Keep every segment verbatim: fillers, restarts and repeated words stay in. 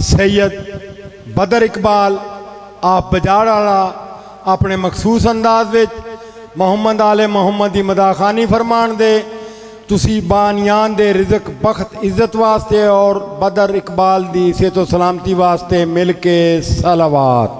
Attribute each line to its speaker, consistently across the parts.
Speaker 1: سید بدر اقبال آپ بجاڑ والا اپنے مخصوص انداز وچ محمد آل محمد دی مداخانی فرمان دے تسی بانیان دے رزق بخت عزت واسطے اور بدر اقبال دی صحت و سلامتی واسطے مل کے صلوات۔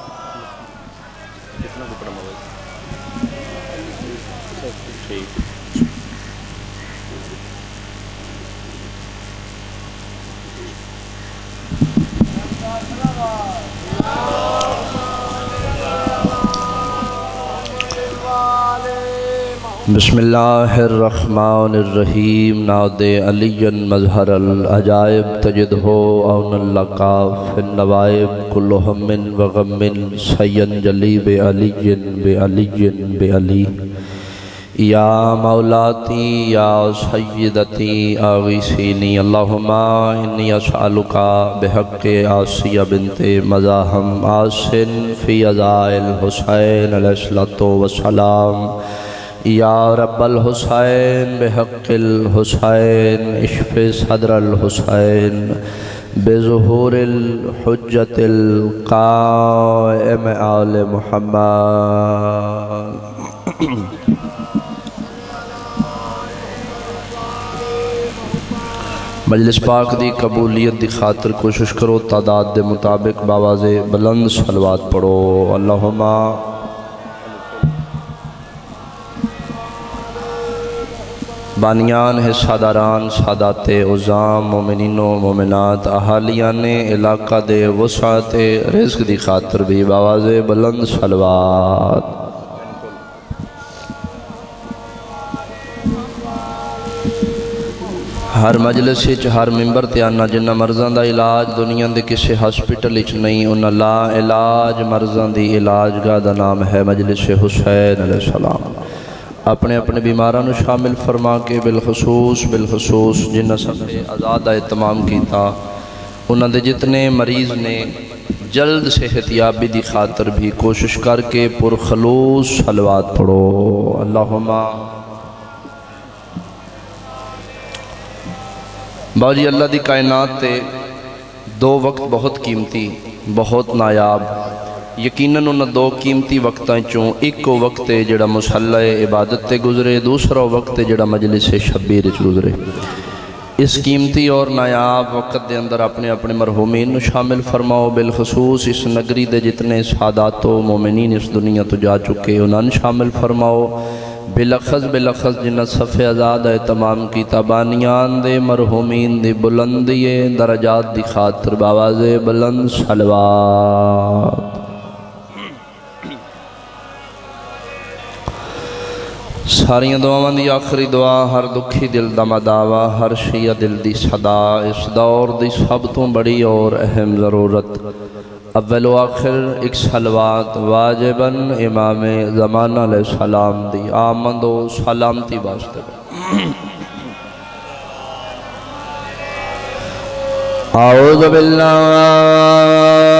Speaker 2: بسم اللہ الرحمن الرحیم ناد علی مظہر العجائب تجد ہو اون اللقا فی النوائب کل ہم و غم سین جلی بے علی بے علی بے علی یا مولاتی یا سیدتی آغیسینی اللہم انی اسألکا بحق آسیہ بنت مزاحم آسن فی عزائل حسین علیہ السلام یا رب الحسین بحق الحسین اشف صدر الحسین بظہور الحجت القائم آل محمد۔ مجلس پاک دی قبولیت دی خاطر کوشش کرو تعداد دے مطابق باواز بلند صلوات پڑھو۔ اللہم بانیان حصہ داران سادات عظام مومنین و مومنات اہالیان علاقہ دے وسعت رزق دی خاطر بھی باواز بلند صلوات۔ ہر مجلس وچ ہر ممبر تے آنا جنہ مرضاں دا علاج دنیا دے کسے ہسپیٹل وچ نہیں انہاں لا علاج مرضاں دی علاج گاہ دا نام ہے مجلس حسین علیہ السلام۔ اپنے اپنے بیماران شامل فرما کے بالخصوص بالخصوص جنہ سفر آزاد اہتمام کیتا انہاں دے جتنے مریض نے جلد صحتیابی دی خاطر بھی کوشش کر کے پرخلوص صلوات پڑھو۔ اللہم باوجی اللہ دی کائنات تے دو وقت بہت قیمتی بہت نایاب یقیناً انہاں دو قیمتی وقتاں چوں ایک وقت جڑا مصلی عبادت تے گزرے دوسرا وقت جڑا مجلس شبیر وچ گزرے۔ اس قیمتی اور نایاب وقت دے اندر اپنے اپنے مرحومین شامل فرماؤ بالخصوص اس نگری دے جتنے سادات و مومنین اس دنیا تو جا چکے انہاں شامل فرماؤ بلخص بلخص جنہ صفحہ آزاد اہتمام کی تابانیان دے مرحومین دے بلندی درجات دی خاطر باواز بلند صلوات۔ ساریاں دعاواں دی آخری دعا ہر دکھی دل دا مداوا ہر شیعہ دل دی صدا اس دور دی سب تو بڑی اور اہم ضرورت اول و آخر ایک صلوات واجباً امام زمانہ علیہ السلام دی آمد و سلامتی واسطے۔ اعوذ باللہ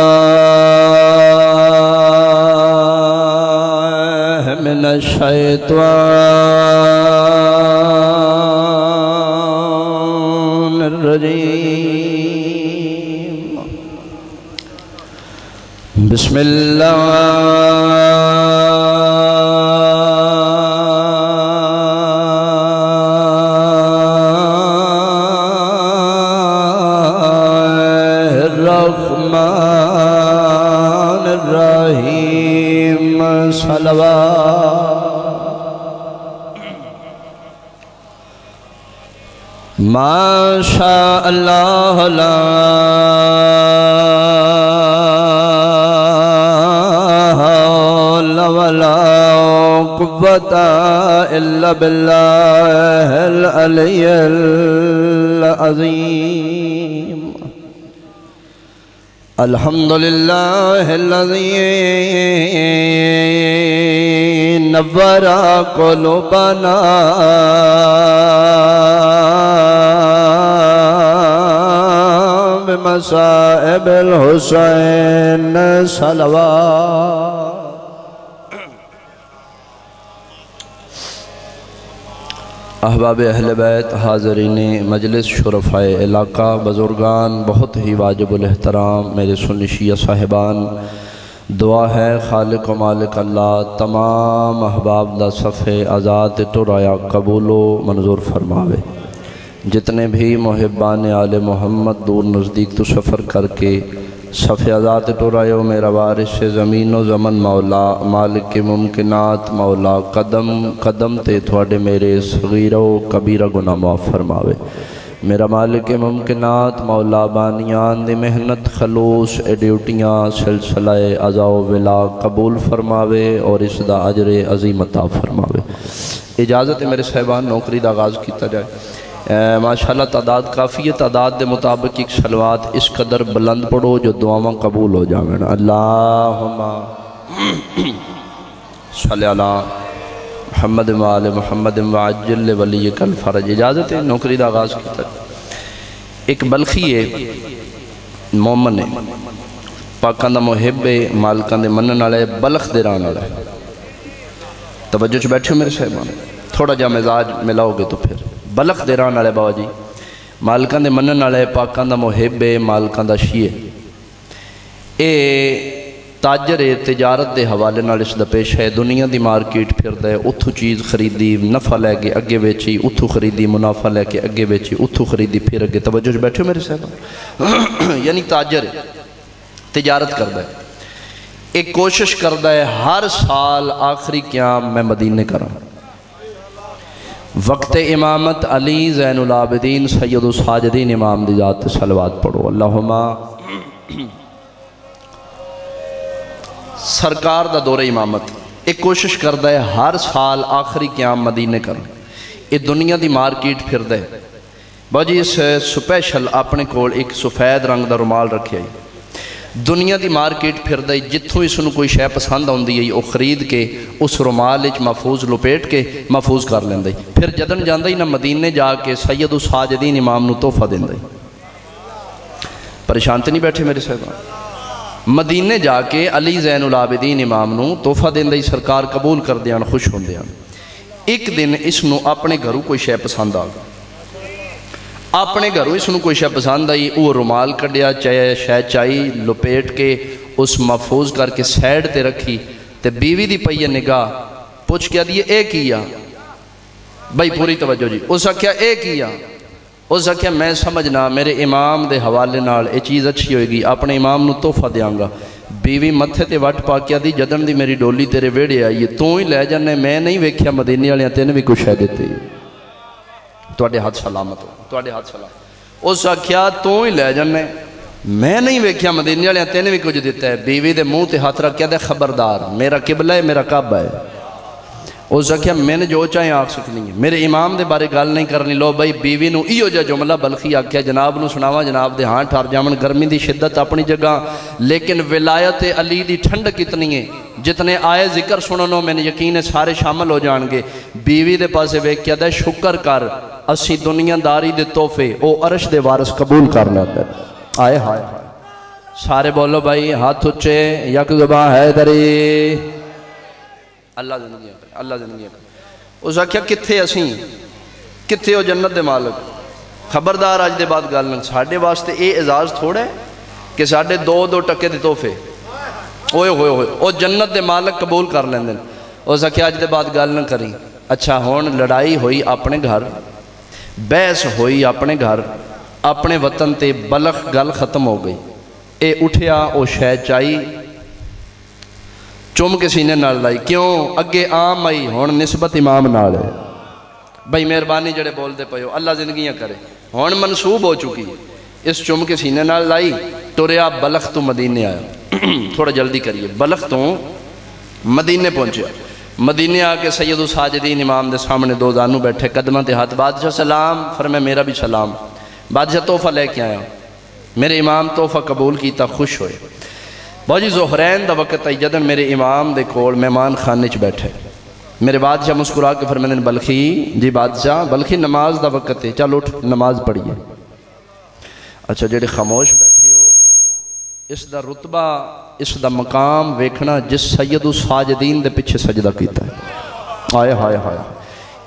Speaker 2: من الشیطان الرجیم بسم اللہ الرحمن الرحیم صلوات۔ ما شاء اللہ لا حول ولا قوة الا باللہ العلی العظیم۔ الحمدللہ الذی نور قلوبنا بمصائب الحسین صلوات۔ احباب اہل بیت، حاضرین مجلس، شرفائے علاقہ، بزرگان بہت ہی واجب الاحترام، میرے سنی شیعہ صاحبان، دعا ہے خالق و مالک اللہ تمام احباب دا صفحے آزاد ٹرایا قبول و منظور فرماوے۔ جتنے بھی محبان آل محمد دور نزدیک تو سفر کر کے صفحے آزاد ٹرائے ہو، میرا وارث زمین و زمن مولا، مالک کے ممکنات مولا، قدم قدم تے تھوڑے میرے صغیر و کبیرہ گناہ معاف فرماوے۔ میرا مالک ممکنات مولا، بانیان دی محنت خلوص اے ڈیوٹیاں سلسلہ عزا و ولا قبول فرماوے اور اس دا اجر عظیم عطا فرماوے۔ اجازت ہے میرے صاحبان، نوکری دا آغاز کیتا جائے۔ ماشاءاللہ تعداد کافی ہے، تعداد دے مطابق ایک صلوات اس قدر بلند پڑھو جو دعاواں قبول ہو جاویں۔ اللہم صلی اللہ محمد وآل محمد وعجل ولیک الفرج۔ اجازت ہے نوکری دا آغاز کیتا جائے۔ ایک بلخی ہے، مومن ہے، پاکاں دا محب ہے، مالکاں دے منن والے، بلخ دے رہن والے۔ توجہ چ بیٹھے ہو میرے صاحبان، تھوڑا جا مزاج ملاؤ گے تو پھر بلخ دے رہن والے بابا جی، مالکاں دے منن والے، پاکاں دا محب ہے، مالکاں دا شیعہ اے تاجر ہے، تجارت دے حوالے نال اس دا پیش ہے، دنیا دی مارکیٹ پھر دے، اتھو چیز خریدی نفع لے کے اگے بیچی، اتھو خریدی منافع لے کے اگے بیچی، اتھو خریدی پھر اگے۔ توجہ جو بیٹھے ہو میرے صاحب، یعنی تاجر ہے، تجارت کردہ ہے، ایک کوشش کردہ ہے ہر سال آخری قیام میں مدینے کروں، وقت امامت علی زین العابدین سید الساجدین امام دی ذات صلوات پڑھو۔ اللہم سرکار دا دور امامت ایک کوشش کردہ ہے ہر سال آخری قیام مدینے کروں، یہ دنیا دی مارکیٹ پھر دے باجی۔ اس سپیشل اپنے کول ایک سفید رنگ دا رومال رکھے آئی، دنیا دی مارکیٹ پھر دے، جتھوں اس نو کوئی شے پسند ہوندی ہے وہ خرید کے اس رومال وچ محفوظ لپیٹ کے محفوظ کر لیندے، پھر جدن جاندہ ہی نہ مدینے جا کے سید الساجدین امام نو تحفہ دیندے۔ پریشان تے نہیں بیٹھے میرے صاحبان؟ مدینے جا کے علی زین العابدین امام نو تحفہ دیندے، سرکار قبول کر دیاں، خوش ہوندیاں۔ ایک دن اس نو اپنے گھروں کوئی شے پسند آ گیا، اپنے گھروں اس نو کوئی شے پسند آئی، وہ رومال کڈیا، چاہے شے چائی لپیٹ کے اس محفوظ کر کے سیڈ تے رکھی، تے بیوی دی پئی نگاہ پوچھ کیا دیئے اے کیا بھائی، پوری توجہ جی، اس کیا اے کیا، اس کیا میں سمجھنا میرے امام دے حوالے نال اے چیز اچھی ہوئے گی، اپنے امام نو تحفہ دیاں گا۔ بیوی متھے تے وٹ پا کیا دی، جدن دی میری ڈولی تیرے ویڑے آئی، تو ہی لے جانے، میں نہیں ویکھیا مدینے والے تین بھی کچھ ہے دیتے، تواڈے ہاتھ سلامت ہو، تواڈے ہاتھ سلامت۔ اس کیا تو ہی لے جانے، میں نہیں ویکھیا مدینے والے تین بھی کچھ دیتا ہے۔ بیوی دے منہ تے ہاتھ رکھ کیا دے، خبردار میرا قبلہ ہے، میرا کعبہ ہے۔ اس کیا میں نے جو چاہیں آکھ سکنی ہے، میرے امام دے بارے گال نہیں کرنی۔ لو بھائی بیوی نو ایو جا جملہ بلخی آکھیا، جناب نو سناوا، جناب دے ہاں ٹھار جامن، گرمی دی شدت اپنی جگہ، لیکن ولایت علی دی ٹھنڈ کتنی ہے، جتنے آئے ذکر سننو میں نے یقین ہے سارے شامل ہو جان گے۔ بیوی دے پاسے ویک کیا دے، شکر کر اسی دنیا داری دے توفے او عرش دے وارث قبول کر لیتے۔ آئے ہائے سارے بولو بھائی ہاتھ اچھے، یک زبان ہے دری، اللہ زندگیاں کرے، اللہ زندگیاں کرے۔ اس آکھیا کتھے اسیں، کتھے ہو جنت دے مالک، خبردار آج دے بعد گال نہ، ساڑھے واسطے اے اعزاز تھوڑے کہ ساڑھے دو دو ٹکے دے توفے، اوئے ہوئے ہوئے او جنت دے مالک قبول کر لیندے۔ اس آکھیا آج دے بعد گال نہ کریں۔ اچھا ہون لڑائی ہوئی اپنے گھر، بحث ہوئی اپنے گھر، اپنے وطن تے بلخ گل ختم ہو گئی۔ اے اٹھیا او شے چائی، چوم کے سینے نال لائی، کیوں اگے عام آئی، ہون نسبت امام نال ہے۔ بھائی مہربانی جڑے بول دے پئیو، اللہ زندگیاں کرے، ہون منصوب ہو چکی، اس چوم کے سینے نال لائی، ٹوریا بلخ تو مدینے آیا۔ تھوڑا جلدی کریے، بلخ تو مدینے پہنچیا، مدینے آکے سید الساجدین امام دے سامنے دو زانو بیٹھے، قدمہ تے ہاتھ، بادشاہ سلام، فرمائے میرا بھی سلام۔ بادشاہ تحفہ لے کے آیا، میرے امام تحفہ قبول کیتا، خوش ہوئے۔ باجی ظہرین دا وقت آئی، جدن میرے امام دے کول مہمان خانے چ بیٹھے، میرے بادشاہ مسکرا کے فرمائے بلخی، جی بادشاہ بلخی نماز دا وقت ہے، چل اٹھ نماز پڑھیے۔ اچھا جڑے خاموش بیٹھے ہو، اس دا رتبہ، اس دا مقام ویکھنا جس سید الساجدین دے پیچھے سجدہ کیتا ہے۔ آئے ہائے ہائے،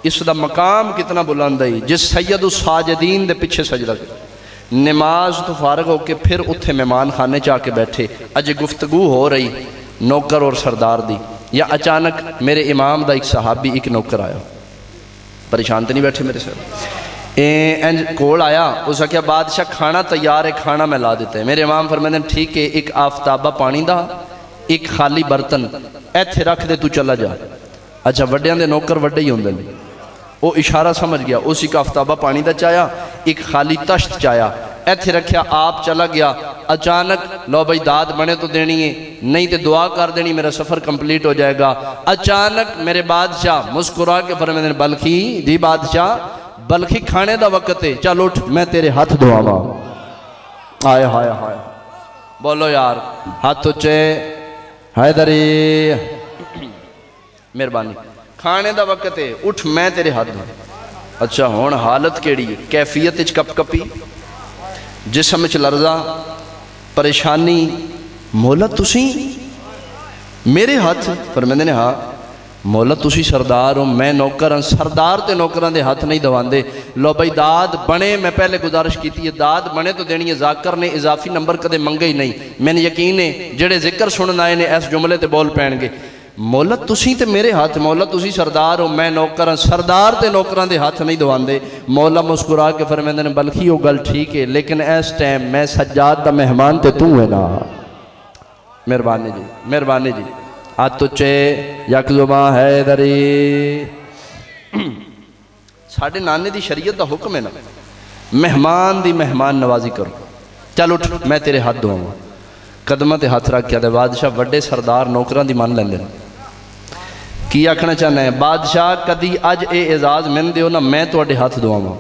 Speaker 2: اس دا مقام کتنا بلند ہے جس سید الساجدین دے پیچھے سجدہ کر نماز تو فارغ ہو کے پھر اتھے مہمان خانے چاہ کے بیٹھے اجے گفتگو ہو رہی نوکر اور سردار دی یا اچانک میرے امام دا ایک صحابی ایک نوکر آیا پریشان تو نہیں بیٹھے میرے ساتھ اینج کول آیا اس نے کہا بادشاہ کھانا تیار ہے کھانا میں لا دیتے ہیں میرے امام فرمائے ٹھیک ہے ایک آفتابہ پانی دا ایک خالی برتن ایتھے رکھ دے تو چلا جا اچھا وڈیاں دے نوکر وڈے ہی ہوندے نے وہ اشارہ سمجھ گیا اسی کا آفتابہ پانی دا چایا ایک خالی تشت چایا ایتھے رکھیا آپ چلا گیا اچانک لو بھائی داد بنے تو دینی ہے نہیں تے دعا کر دینی میرا سفر کمپلیٹ ہو جائے گا اچانک میرے بادشاہ مسکرا کے فرمائے بلخی دی بادشاہ بلخی کھانے دا وقت ہے چل اٹھ میں تیرے ہاتھ دعاواں آئے ہائے ہائے بولو یار ہاتھ اچھے حیدری مہربانی کھانے دا وقت ہے اٹھ میں تیرے ہاتھ دعاواں اچھا ہون حالت کیڑی ہے کیفیت اچ کپ کپی جسم اچ لرزا پریشانی مولا تسی میرے ہاتھ فرمیندے نے ہاں مولا تسی سردار ہو میں نوکر ہوں سردار تے نوکران دے ہاتھ نہیں دواندے لو بھائی داد بنے میں پہلے گزارش کی تھی داد بنے تو دینی ہے ذاکر نے اضافی نمبر کدے منگے ہی نہیں میں نے یقین ہے جڑے ذکر سنن آئے نے ایس جملے تے بول پہن گے مولا تسی تے میرے ہاتھ مولا تسی سردار ہو میں نوکر ہوں سردار تے نوکران دے ہاتھ نہیں دواندے مولا مسکرا کے فرمیندے نے بلخی ہو گل ٹھیک ہے لیکن ایس ٹائم میں سجاد دا مہمان تے تو ہے نا مہربانی جی مہربانی جی آت تو چے یک زبان ہے دری ساڑھے نانے دی شریعت دا حکم ہے نا مہمان دی مہمان نوازی کرو چل اٹھ میں تیرے ہاتھ دعاؤں قدمہ تے ہاتھ رکھ کیا دے بادشاہ وڈے سردار نوکران دی مان لیندے کی آکھنا چاہنا ہے بادشاہ کدی اج اے اعزاز من دیو نا میں تو اڈے ہاتھ دعاؤں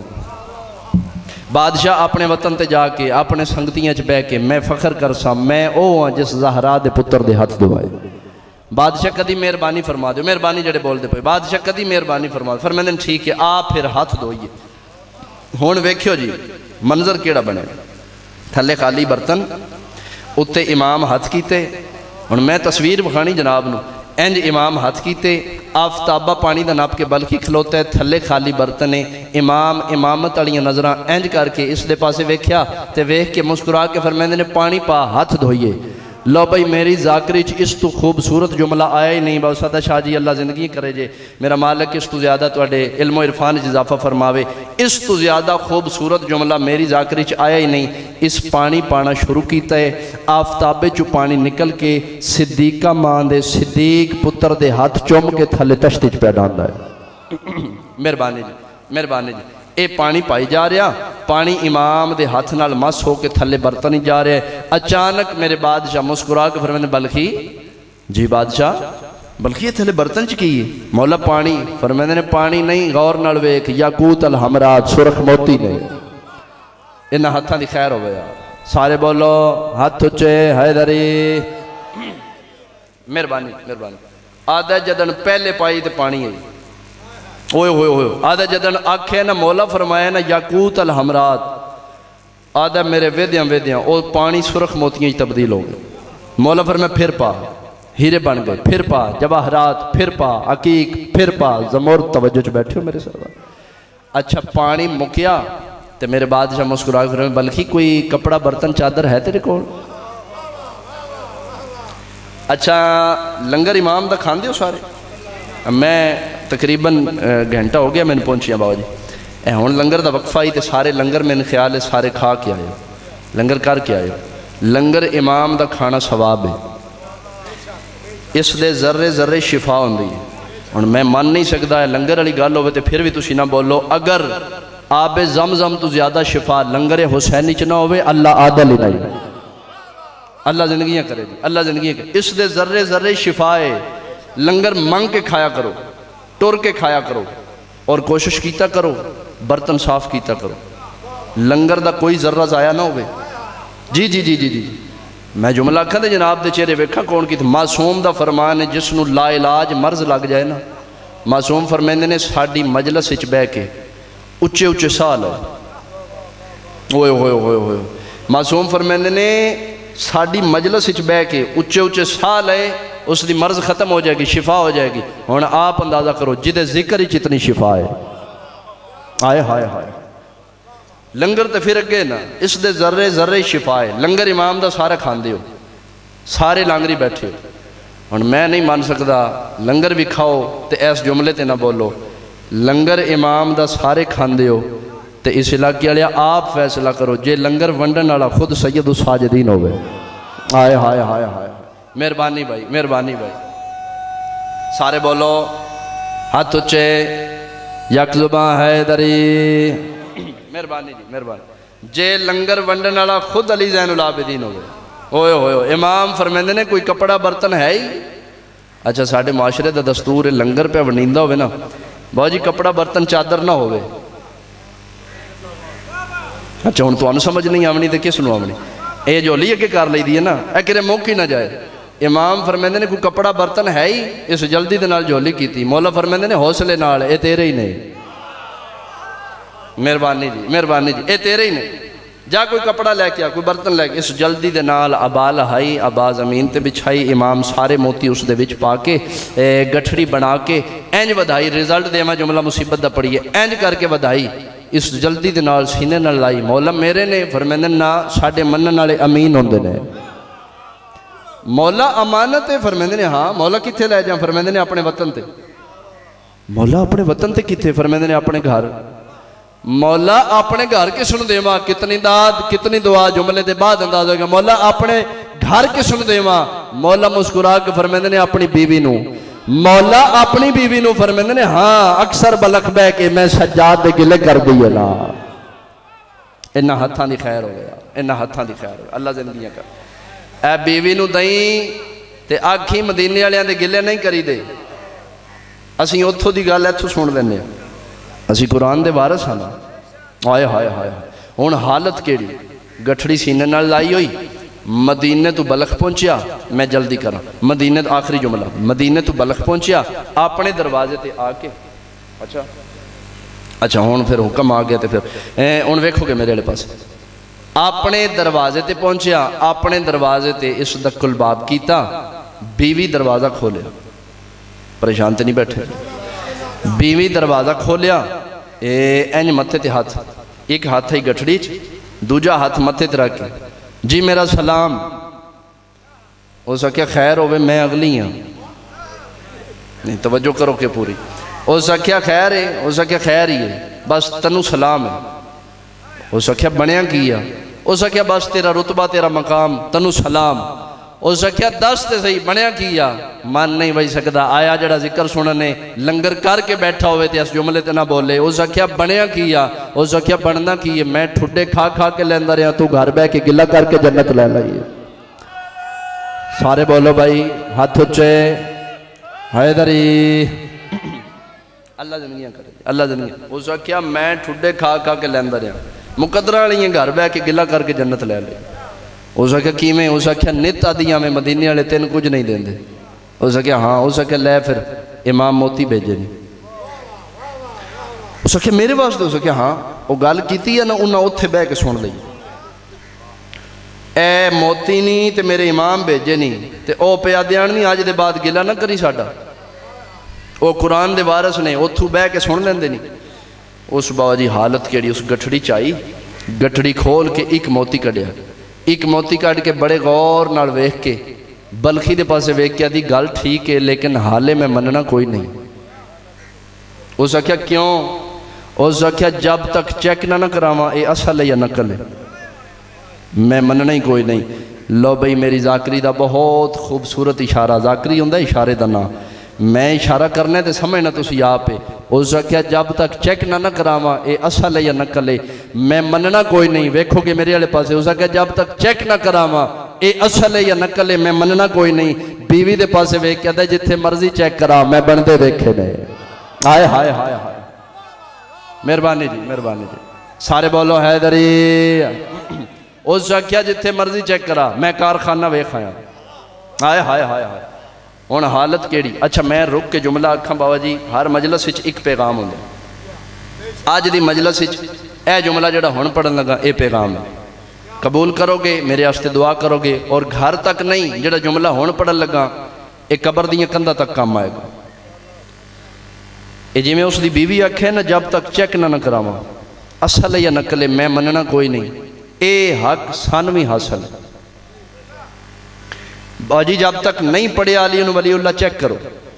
Speaker 2: بادشاہ اپنے وطن تے جا کے اپنے سنگتیاں چ بے کے میں فخر کرسا میں او ہاں جس زہرا دے پتر دے ہاتھ دعائے بادشاہ کدی مہربانی فرما دو مہربانی جڑے بول دے پے بادشاہ کدی مہربانی فرما دو فرمائے دن ٹھیک ہے آپ پھر ہاتھ دھوئیے ہون ویکھیو جی منظر کیڑا بنے تھلے خالی برتن اتے امام ہاتھ کیتے ہن میں تصویر بخانی جناب نو انج امام ہاتھ کیتے آفتابہ پانی دا ناپ کے بلخی کھلوتا ہے تھلے خالی برتنے امام امامت علیہ نظرہ انج کر کے اس دے پاسے ویکھیا تے ویکھ کے مسکرا کے فرمائے دن پانی پا ہاتھ دھوئیے لو بھائی میری ذاکری چ اس تو خوبصورت جملہ آیا ہی نہیں باو سادہ شاہ جی اللہ زندگی کرے جے میرا مالک اس تو زیادہ تو اڈے علم و عرفان اضافہ فرماوے اس تو زیادہ خوبصورت جملہ میری ذاکری چ آیا ہی نہیں اس پانی پانا شروع کیتا ہے آفتابے چو پانی نکل کے صدیقہ مان دے صدیق پتر دے ہاتھ چوم کے تھلے تشتی چ پیڈان دا ہے مہربانی جی مہربانی جی اے پانی پائی جا رہا پانی امام دے ہاتھ نال مس ہو کے تھلے برتن ہی جا رہے اچانک میرے بادشاہ مسکرا کے فرمائے بلخی جی بادشاہ بلخی یہ تھلے برتن چکی مولا پانی فرمائے نے پانی نہیں غور نال ویکھ یاقوت الحمرات سرخ موتی نہیں انہا ہاتھاں دی خیر ہو گیا سارے بولو ہاتھ اچھے حیدری مہربانی مہربانی آدھا جدن پہلے پائی تے پانی ہے ہوئے ہوئے ہوئے آدھا جدن آکھے نا مولا فرمایا نا یاقوت الحمرات آدھا میرے ویدیاں ویدیاں اور پانی سرخ موتیاں تبدیل ہو گئے مولا فرمایا پھر پا ہیرے بن گئے پھر پا جواہرات پھر پا عقیق پھر پا زمور توجہ چ بیٹھے ہو میرے سر اچھا پانی مکیا تے میرے بادشاہ مسکرا کے فرمایا بلخی کوئی کپڑا برتن چادر ہے تیرے کول اچھا لنگر امام دا کھان دیو سارے میں تقریباً گھنٹہ ہو گیا میں نے پہنچیا بابا جی اے ہون لنگر دا وقفہ ہی تے سارے لنگر میں نے خیال ہے سارے کھا کے آئے لنگر کر کے آئے لنگر امام دا کھانا ثواب ہے اس دے ذرے ذرے شفا ہوندی ہے اور میں مان نہیں سکتا ہے لنگر علی گل ہوئے تے پھر بھی تسی نہ بولو اگر آب زمزم تو زیادہ شفا لنگر حسینی چ نہ ہوئے اللہ عادل ہی نہیں اللہ زندگیاں کرے دی اللہ زندگیاں کرے اس دے ذرے ذرے شفا ہے لنگر منگ کے کھایا کرو ٹور کے کھایا کرو اور کوشش کیتا کرو برتن صاف کیتا کرو لنگر دا کوئی ذرہ ضائع نہ ہوئے جی جی جی جی جی میں جملہ کھا دے جناب دے چہرے ویکھا کون کی تھا معصوم دا فرمان ہے جس نو لا علاج مرض لگ جائے نا معصوم فرمیندے نے ساڑی مجلس اچ بے کے اچھے اچھے سال ہے ہوئے ہوئے ہوئے ہوئے معصوم فرمیندے نے ساڑی مجلس اچ بے کے اچھے اچھے سال ہے اس دی مرض ختم ہو جائے گی، شفا ہو جائے گی۔ ہن آپ اندازہ کرو جدے ذکر ہی اتنی شفا ہے، آئے ہائے ہائے لنگر تے پھر اگے نا، اس دے ذرے ذرے شفا ہے۔ لنگر امام دا سارے کھاندے ہو، سارے لانگری بیٹھے ہو۔ ہن میں نہیں مان سکدا لنگر بھی کھاؤ تے ایس جملے تے نہ بولو، لنگر امام دا سارے کھاندے ہو تے اس علاقے والے آپ فیصلہ کرو جے لنگر ونڈن والا خود سید الساجدین ہوئے۔ آئے ہائے ہائے ہائے مہربانی بھائی، مہربانی بھائی، سارے بولو ہاتھ اچھے، یک زباں حیدری، مہربانی جی مہربانی۔ جے لنگر ونڈن والا خود علی زین العابدین ہوئے، اوئے ہوئے ہوئے امام فرمیندے نے کوئی کپڑا برتن ہے ہی؟ اچھا ساڑھے معاشرے دا دستور لنگر پہ ونیندہ ہوئے نا، بہو جی کپڑا برتن چادر نہ ہوئے۔ اچھا ہن تو انہوں سمجھ نہیں آمنی تے کس نو آمنی؟ اے جو لی اگے کار لئی دیئے نا، اے کرے موقع ہی نہ جائے۔ امام فرمیندے نے کوئی کپڑا برتن ہے ہی؟ اس جلدی دے نال جھولی کی تھی۔ مولا فرمیندے نے حوصلے نال، اے تیرے ہی نہیں۔ مہربانی جی مہربانی جی، اے تیرے ہی نہیں۔ جا کوئی کپڑا لے کیا، کوئی برتن لے کے اس جلدی دے نال ابا لہائی، ابا زمین تے بچھائی، امام سارے موتی اس دے وچ پا کے گٹھڑی بنا کے اینج ودھائی، رزلٹ دے میں جملہ مصیبت دا پڑی ہے، اینج کر کے ودھائی اس جلدی دے نال سینے نال لائی۔ مولا میرے نے فرمیندے نا ساڑھے منن والے امین ہوندے نے۔ مولا امانت ہے، فرمیندے نے ہاں۔ مولا کتھے لے جاؤں؟ فرمیندے نے اپنے وطن تے۔ مولا اپنے وطن تے کتھے؟ فرمیندے نے اپنے گھر۔ مولا اپنے گھر کے سن دے ماں، کتنی داد کتنی دعا جملے دے بعد انداز ہوگا۔ مولا اپنے گھر کے سن دے ماں، مولا مسکرا کے فرمیندے نے اپنی بیوی نو۔ مولا اپنی بیوی نو فرمیندے نے ہاں اکثر بلک بے کے میں سجاد دے گلے کر دیئے نا۔ انہا ہتھاں دی خیر ہو گیا، انہا ہتھاں دی خیر ہو گیا، اللہ زندگیاں کر۔ اے بیوی نو دائیں تے آکھی مدینے والیاں دے گلے نہیں کری دے۔ اسی اتھو دی گل ایتھو سن دینے، اسی قرآن دے وارث ہاں نا۔ آئے ہائے ہائے ہن حالت کیڑی، گٹھڑی سینے نال لائی ہوئی، مدینے تو بلخ پہنچیا۔ میں جلدی کرا، مدینے تو آخری جملہ، مدینے تو بلخ پہنچیا اپنے دروازے تے آ کے۔ اچھا اچھا ہن پھر حکم آ گیا تے پھر ہن ویکھو گے میرے پاس۔ اپنے دروازے تے پہنچیا، اپنے دروازے تے اس دک الباب کیتا، بیوی دروازہ کھولیا۔ پریشان تے نہیں بیٹھے؟ بیوی دروازہ کھولیا، اینج متھے تے ہاتھ، ایک ہاتھ ہی گٹھڑی چ، دوجا ہاتھ متھے تے رکھ کے، جی میرا سلام۔ او سکیا خیر ہوئے میں اگلی ہاں، نہیں توجہ کرو کہ پوری۔ او سکیا خیر ہے، او سکیا خیر ہی ہے، بس تنو سلام ہے۔ او سکیا بنیا کیا، او سکیا بس تیرا رتبہ تیرا مقام، تنو سلام۔ او سکیا دس تے صحیح بنیا کیا، من نہیں بھائی سکدا آیا جڑا ذکر سننے لنگر کر کے بیٹھا ہوئے تے اس جملے تے نہ بولے۔ او سکیا بنیا کیا، او سکیا بننا کیا، میں ٹھڈے کھا کھا کے لیندہ رہا، تو گھر بے کے گلہ کر کے جنت لے لئی۔ سارے بولو بھائی ہاتھ اچھے، حیدری، اللہ زندگیاں کرے، اللہ زندگیاں۔ او سکیا میں ٹھڈے کھا کھا کے لیندہ رہا، مقدرہ لیے گھر بے کے گلہ کر کے جنت لے لئی۔ اس آکھیا کیمیں؟ اس آکھیا نت آدیاں میں مدینے والے تین کچھ نہیں دیں دے۔ اس آکھیا ہاں۔ اس آکھیا لے پھر امام موتی بھیجے نہیں۔ اس آکھیا میرے واسطے؟ اس آکھیا ہاں۔ وہ گل کیتی ہے نا انہاں اتھے بہ کے سن لئی، اے موتی نہیں تے میرے امام بھیجے نہیں تے او پیا دیان نہیں، آج دے بعد گلہ نہ کری ساڈا۔ او قرآن دے وارث نے، اتھو بہ کے سن لیندے نہیں۔ اس بابا جی حالت کیڑی، اس گٹھڑی چائی، گٹھڑی کھول کے ایک موتی کڈیا، ایک موتی کٹ کے بڑے غور نال ویکھ کے بلخی دے پاسے ویکھ کے دی گل ٹھیک ہے لیکن حالے میں مننا کوئی نہیں۔ اس آکھیا کیوں؟ اس آکھیا جب تک چیک نہ نہ کراما اے اصل ہے یا نقل ہے، میں مننا ہی کوئی نہیں۔ لو بھئی میری ذاکری دا بہت خوبصورت اشارہ، ذاکری ہوندہ اشارے دا نا، میں اشارہ کرنے تے سمجھنا تسی آپ ہے۔ اس آکھیا جب تک چیک نہ نہ کراما اے اصل ہے یا نقل ہے، میں مننا کوئی نہیں۔ ویکھو کہ میرے والے پاسے اس آکھیا جب تک چیک نہ کراما اے اصل ہے یا نقل ہے، میں مننا کوئی نہیں۔ بیوی دے پاسے ویکھ کے دے جتھے مرضی چیک کرا، میں بندے ویکھے نے۔ آئے ہائے ہائے ہائے، مہربانی جی مہربانی جی، سارے بولو حیدری۔ اس آکھیا جتھے مرضی چیک کرا، میں کارخانہ ویکھ آیا۔ آئے ہائے ہائے ہائے، ہن حالت کیڑی۔ اچھا میں رک کے جملہ آکھاں بابا جی، ہر مجلس وچ ایک پیغام ہوندا، آج دی مجلس وچ اے جملہ جڑا ہن پڑھن لگا اے پیغام ہے، قبول کرو گے میرے واسطے دعا کرو گے، اور گھر تک نہیں جڑا جملہ ہن پڑھن لگا یہ قبر دیاں کندھاں تک کام آئے گا. یہ جی میں اس دی بیوی آکھے نا جب تک چیک نہ نہ کراواں اصل ہے یا نقل ہے میں مننا کوئی نہیں. اے حق سانوی حاصل ہے. باجی جب تک نہیں پڑھیا علی ولی اللہ چیک کرو.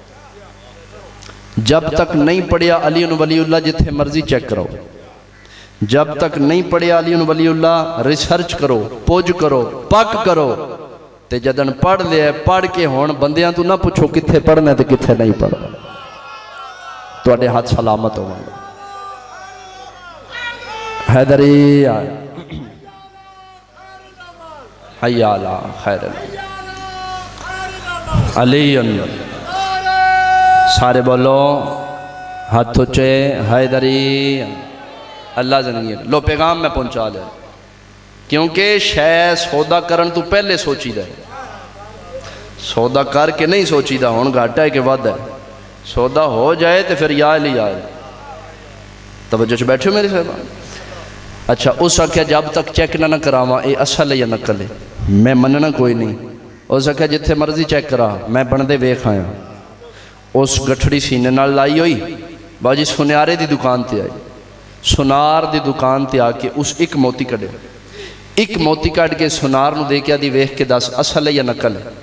Speaker 2: جب تک نہیں پڑھیا علی ولی اللہ جتھے مرضی چیک کرو. جب تک نہیں پڑھیا علی ولی اللہ ریسرچ کرو, پوج کرو, پک کرو. تے جدن پڑھ لیا پڑھ کے ہون بندیاں تو نہ پوچھو کتھے پڑھنا تے کتھے نہیں پڑھنا. تو اڈے ہاتھ سلامت ہو گئے. حیدری حیالا خیر علی سارے بولو ہاتھ اچھے حیدری اللہ زندگی. لو پیغام میں پہنچا دے کیونکہ شے سودا کرن تو پہلے سوچی دے. سودا کر کے نہیں سوچی دا ہون گھاٹا ہے کہ وعدہ ہے. سودا ہو جائے تو پھر یا علی آئے. توجہ سے بیٹھے ہو میری صاحبہ. اچھا اس آکھیا جب تک چیک نہ نہ کراواں اے اصل ہے یا نقل ہے میں مننا کوئی نہیں. اس آکھیا جتھے مرضی چیک کرا میں بندے ویکھ آیا. اس گٹھڑی سینے نال لائی ہوئی باجی سنیارے دی دکان تے آئی. سنار دی دکان تے آ کے اس ایک موتی کڑے ایک موتی کڑ کے سنار نو دے کے دی ویکھ کے دس اصل ہے یا نقل ہے.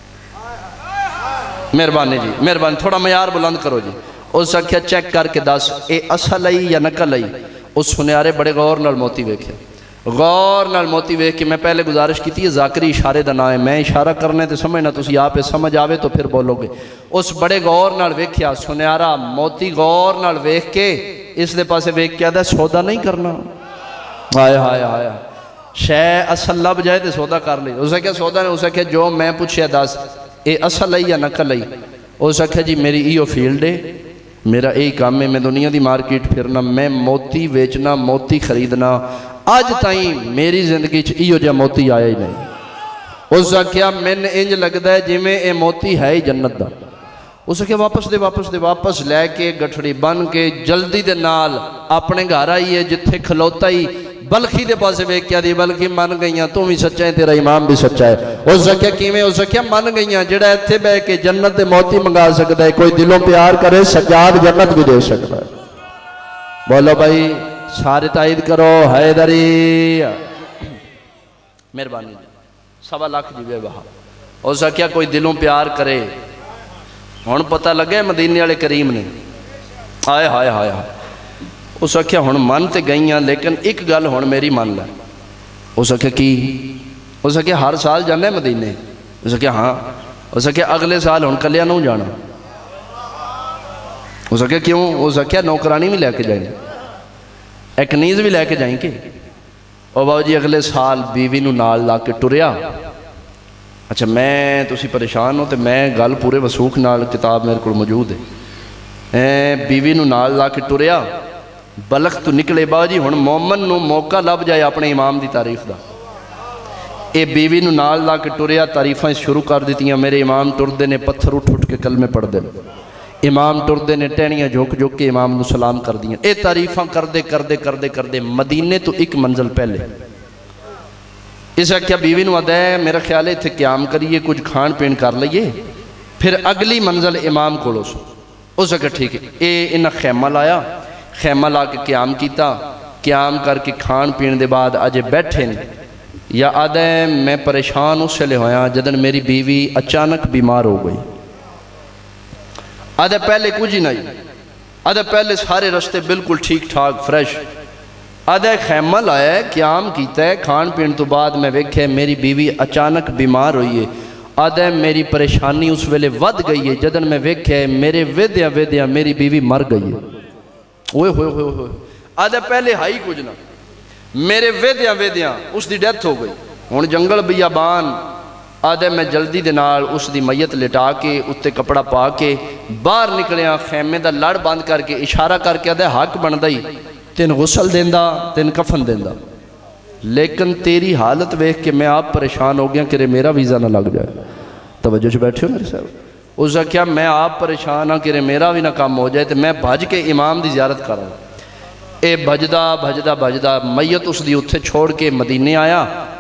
Speaker 2: مہربانی جی مہربانی تھوڑا معیار بلند کرو جی. اس آکھیا چیک کر کے دس اے اصل ہے یا نقل ہے. اس سنیارے بڑے غور نال موتی ویکھے. غور نال موتی ویکھ کے میں پہلے گزارش کی تھی ذاکری اشارے دا نام ہے میں اشارہ کرنے تے سمجھنا تسی آپ پہ سمجھ آوے تو پھر بولو گے. اس بڑے غور نال ویکھیا سنیارا موتی غور نال ویکھ کے اس دے پاسے ویکھ کے آدھا سودا نہیں کرنا. آئے آئے آئے شے اصل لب جائے تے سودا کر لے. اسے کیا سودا نے اسے کیا جو میں پوچھیا دس اے اصل ہے یا نقل ہے. اسے کیا جی میری ایو فیلڈ ہے میرا ایک کام ہے میں دنیا دی مارکیٹ پھرنا میں موتی ویچنا موتی خریدنا آج تائیں میری زندگی چھ ایو جا موتی آیا ہی نہیں. اسے کیا میں نے انج لگتا ہے جی میں اے موتی ہے ہی جنت دا. اسے کیا واپس دے واپس دے واپس لے کے گٹھڑی بن کے جلدی دے نال اپنے گھر آئی ہے جتھے کھلوتا ہی بلخی دے پاسے ویک کیا دی بلخی من گئیاں تو بھی سچا ہے تیرا امام بھی سچا ہے. اسے کیا کیویں اسے کیا من گئیاں جڑا ایتھے بے کے جنت دے موتی منگا سکتا ہے کوئی دلوں پیار کرے سجاد جنت بھی دے سکتا ہے. بولو بھائی سارے تائید کرو حیدری مہربانی سوا لاکھ جی بے بہا. اسے کیا کوئی دلوں پیار کرے ہون پتہ لگے مدینے والے کریم نے آئے ہائے ہائے ہائے. اس آکھیا ہون من تے گئیاں لیکن ایک گل ہون میری من لے. اس آکھیا کی اس آکھیا ہر سال جانا ہے مدینے. اس آکھیا ہاں. اس آکھیا اگلے سال ہون کلیا نہ جانا. اس آکھیا کیوں. اس آکھیا نوکرانی بھی لے کے جائیں ایک نیز بھی لے کے جائیں کہ او باو جی اگلے سال بیوی نو نال لا کے ٹریا. اچھا میں تسی پریشان ہو تو میں گل پورے وسوخ نال کتاب میرے کو موجود ہے. بیوی نو نال لا کے ٹریا بلخ تو نکلے باو جی ہن مومن نو موقع لب جائے اپنے امام دی تعریف دا. اے بیوی نو نال لا کے ٹریا تعریفاں شروع کر دیتیاں میرے امام ٹردے نے پتھر اٹھ اٹھ کے کلمے پڑھ دے. امام ٹردے نے ٹہنیاں جھوک جھوک کے امام نو سلام کر دیاں. اے تعریفاں کر دے کر دے کر دے کر دے مدینے تو ایک منزل پہلے اسے کیا بیوی نو آدھا ہے میرا خیال ہے تھے قیام کریے کچھ کھان پین کر لئیے پھر اگلی منزل امام کو لو سو. اسے کہا ٹھیک ہے. اے انہا خیمہ لایا خیمہ لا کے قیام کیتا قیام کر کے کھان پین دے بعد آجے بیٹھیں یا آدھا ہے میں پریشان اس سے لے ہویا جدن میری بیوی اچانک بیمار ہو گئی. آدھا پہلے کچھ ہی نہیں. آدھا پہلے سارے رستے بالکل ٹھیک ٹھاک فریش. آدھا خیمہ لایا ہے قیام کیتا ہے کھان پین تو بعد میں ویکھے میری بیوی اچانک بیمار ہوئی ہے. آدھا میری پریشانی اس ویلے ود گئی ہے جدن میں ویکھے میرے ویدیا ویدیا میری بیوی مر گئی ہے. اوہ ہوئے ہوئے ہوئے. آدھا پہلے ہائی کچھ نہ میرے ویدیا ویدیا اس دی ڈیتھ ہو گئی. ہون جنگل بیابان آدھے میں جلدی دے نال اس دی میت لٹا کے اتے کپڑا پا کے باہر نکلیاں خیمے دا لڑ بند کر کے اشارہ کر کے آدھے حق بن دائی تین غسل دیندہ تین کفن دیندہ لیکن تیری حالت ویکھ کے میں آپ پریشان ہو گیا کہ میرا ویزا نہ لگ جائے. توجہ سے بیٹھے ہو میرے صاحب. اس کا کیا میں آپ پریشان ہوں کہ میرا بھی نہ کام ہو جائے تو میں بھج کے امام دی زیارت کر رہا ہوں. اے بھجدہ بھجدہ بھجدہ میت اس دی اتھے چھوڑ کے مدینے آیا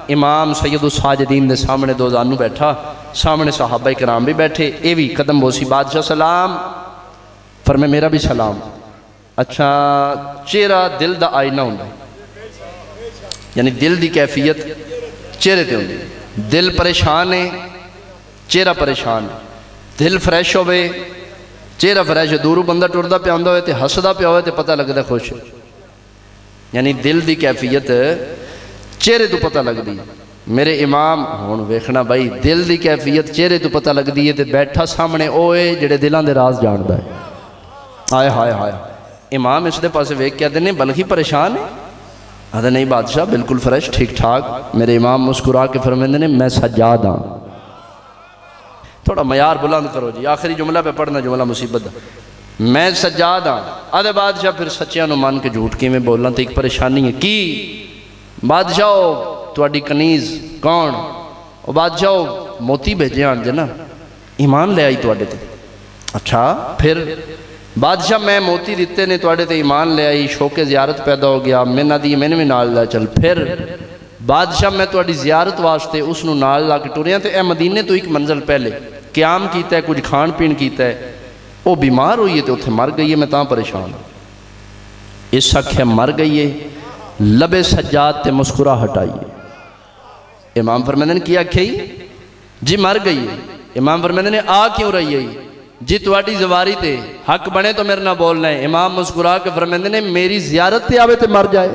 Speaker 2: امام سید الساجدین دے سامنے دو زانو بیٹھا، سامنے صحابہ کرام بھی بیٹھے، اے بھی قدم بوسی بادشاہ سلام فرمائے میرا بھی سلام۔ اچھا چہرہ دل دا آئینہ ہوں یعنی دل دی کیفیت چہرے تے ہوں، دل پریشان ہے چہرہ پریشان ہے، دل فریش ہوئے چہرہ فریش ہے، دورو بندہ ٹردہ پہ آندہ ہوئے تے ہسدہ پہ ہوئے تے پتہ لگتا خوش ہے، یعنی دل دی کیفیت چہرے تو پتہ لگ دی۔ میرے امام ہون ویکھنا بھائی دل دی کیفیت چہرے تو پتہ لگ دی ہے تے بیٹھا سامنے اوئے جڑے دلان دے راز جاندا ہے۔ آئے ہائے ہائے امام اس دے پاسے ویک کیا دینے بلکہ پریشان ہے؟ آدھے نہیں بادشاہ بالکل فریش ٹھیک ٹھاک۔ میرے امام مسکرا کے فرمیندے نے میں سجاد ہاں۔ تھوڑا معیار بلند کرو جی، آخری جملہ پہ پڑھنا جملہ مصیبت ہے۔ میں سجاد ہاں۔ آدھے بادشاہ پھر سچیاں نو مان کے جھوٹ کی میں بولنا تو ایک پریشانی ہے کی بادشاہ تواڈی کنیز کون؟ او بادشاہ موتی بھیجے آن دے نا ایمان لے آئی تواڈے تے۔ اچھا پھر بادشاہ میں موتی دیتے نے تواڈے تے ایمان لے آئی، شوق زیارت پیدا ہو گیا، میں نہ دی میں نے بھی نال لے چل۔ پھر بادشاہ میں تواڈی زیارت واسطے اس نو نال لا کے ٹریاں تے اے مدینے تو ایک منزل پہلے قیام کیتا ہے، کچھ کھان پین کیتا ہے، وہ بیمار ہوئی ہے تے اتھے مر گئی ہے، میں تاں پریشان ہوں۔ اس آکھیا مر گئی ہے، لبے سجاد تے مسکرا ہٹائیے۔ امام فرمیندے نے کیا کھئی جی مر گئی ہے۔ امام فرمیندے نے آ کیوں رہی ہے جی تواڈی زواری تے حق بنے تو میرے نہ بولنا ہے۔ امام مسکرا کے فرمیندے نے میری زیارت تے آوے تے مر جائے۔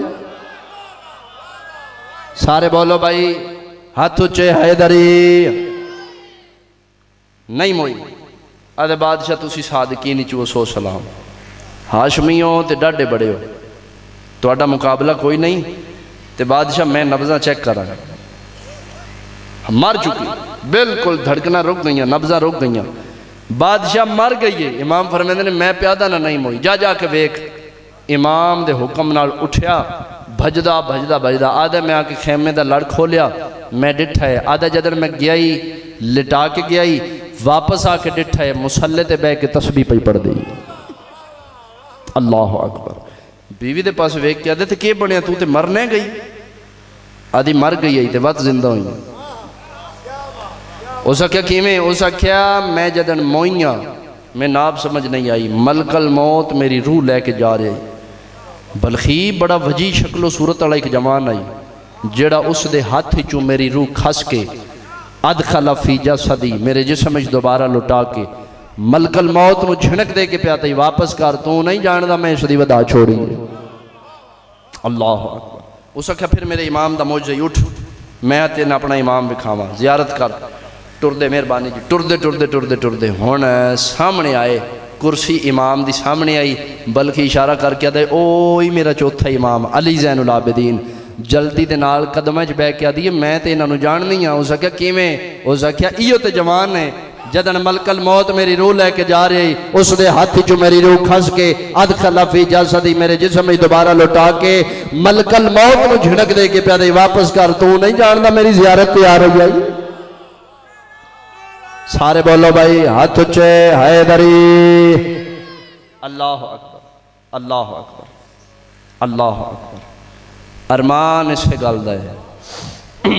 Speaker 2: سارے بولو بھائی ہاتھ اچھے حیدری نہیں موئی۔ آدھے بادشاہ تسی صادقی نہیں چوہ سو سلام، ہاشمیوں تے ڈاڈے بڑے ہو، تواڈا مقابلہ کوئی نہیں۔ تے بادشاہ میں نبضاں چیک کر رہا مر چکی، بالکل دھڑکنا رک گئیاں، نبضاں رک گئیاں، بادشاہ مر گئی ہے۔ امام فرمیندے نے میں پیادہ نہ نہیں موئی، جا جا کے ویک۔ امام دے حکم نال اٹھیا، بھجدہ بھجدہ بھجدہ، آدھے میں آکے خیمے دا لڑ کھولیا، میں ڈٹھا ہے، آدھے جدر میں گیائی لٹا کے گیائی، واپس آکے ڈٹھا ہے، مسلح تے بے کے تسبیح پہ پڑھ دی۔ اللہ اکبر۔ بیوی دے پاس ویک کیا دے تھے کہ بڑھیا تو تے مرنے گئی؟ آدھی مر گئی ہے تے وقت زندہ ہوئی۔ اسا کیا کیمیں؟ اسا کیا میں جدن موئیاں میں ناب سمجھ نہیں آئی، ملک الموت میری روح لے کے جا رہے۔ بلخی بڑا وجی شکل و صورت والا ایک جوان آئی جڑا اس دے ہاتھ چوں میری روح کھس کے ادخل فی جسدی میرے جسم وچ دوبارہ لٹا کے ملک الموت نو جھنک دے کے پیاتا ہی واپس کر، تو نہیں جاندا میں اس دی ودا چھوڑی۔ اللہ اکبر۔ اس کہا پھر میرے امام دا موجزہ اٹھ، میں تینا اپنا امام بکھاواں، زیارت کر، ٹردے مہربانی جی، ٹردے ٹردے ٹردے ٹردے ہون سامنے آئے، کرسی امام دی سامنے آئی، بلکہ اشارہ کر کے دے اوئی میرا چوتھا امام علی زین العابدین جلدی دے نال قدمہ چ بے کیا دیئے میں تے انہوں جان نہیں ہاں۔ اسا کیا کیمیں؟ اسا کیا ایو تے جوان ہے جدن ملک الموت میری روح لے کے جا رہی، اس دے ہاتھ جو میری روح کھس کے ادخل فی جسدی میرے جسم میں دوبارہ لٹا کے ملک الموت نو جھنک دے کے پیادے واپس کر، تو نہیں جاندا میری زیارت پہ آ رہی آئی۔ سارے بولو بھائی ہاتھ اچھے حیدری۔ اللہ اکبر، اللہ اکبر، اللہ اکبر۔ ارمان اس سے گالدہ ہے،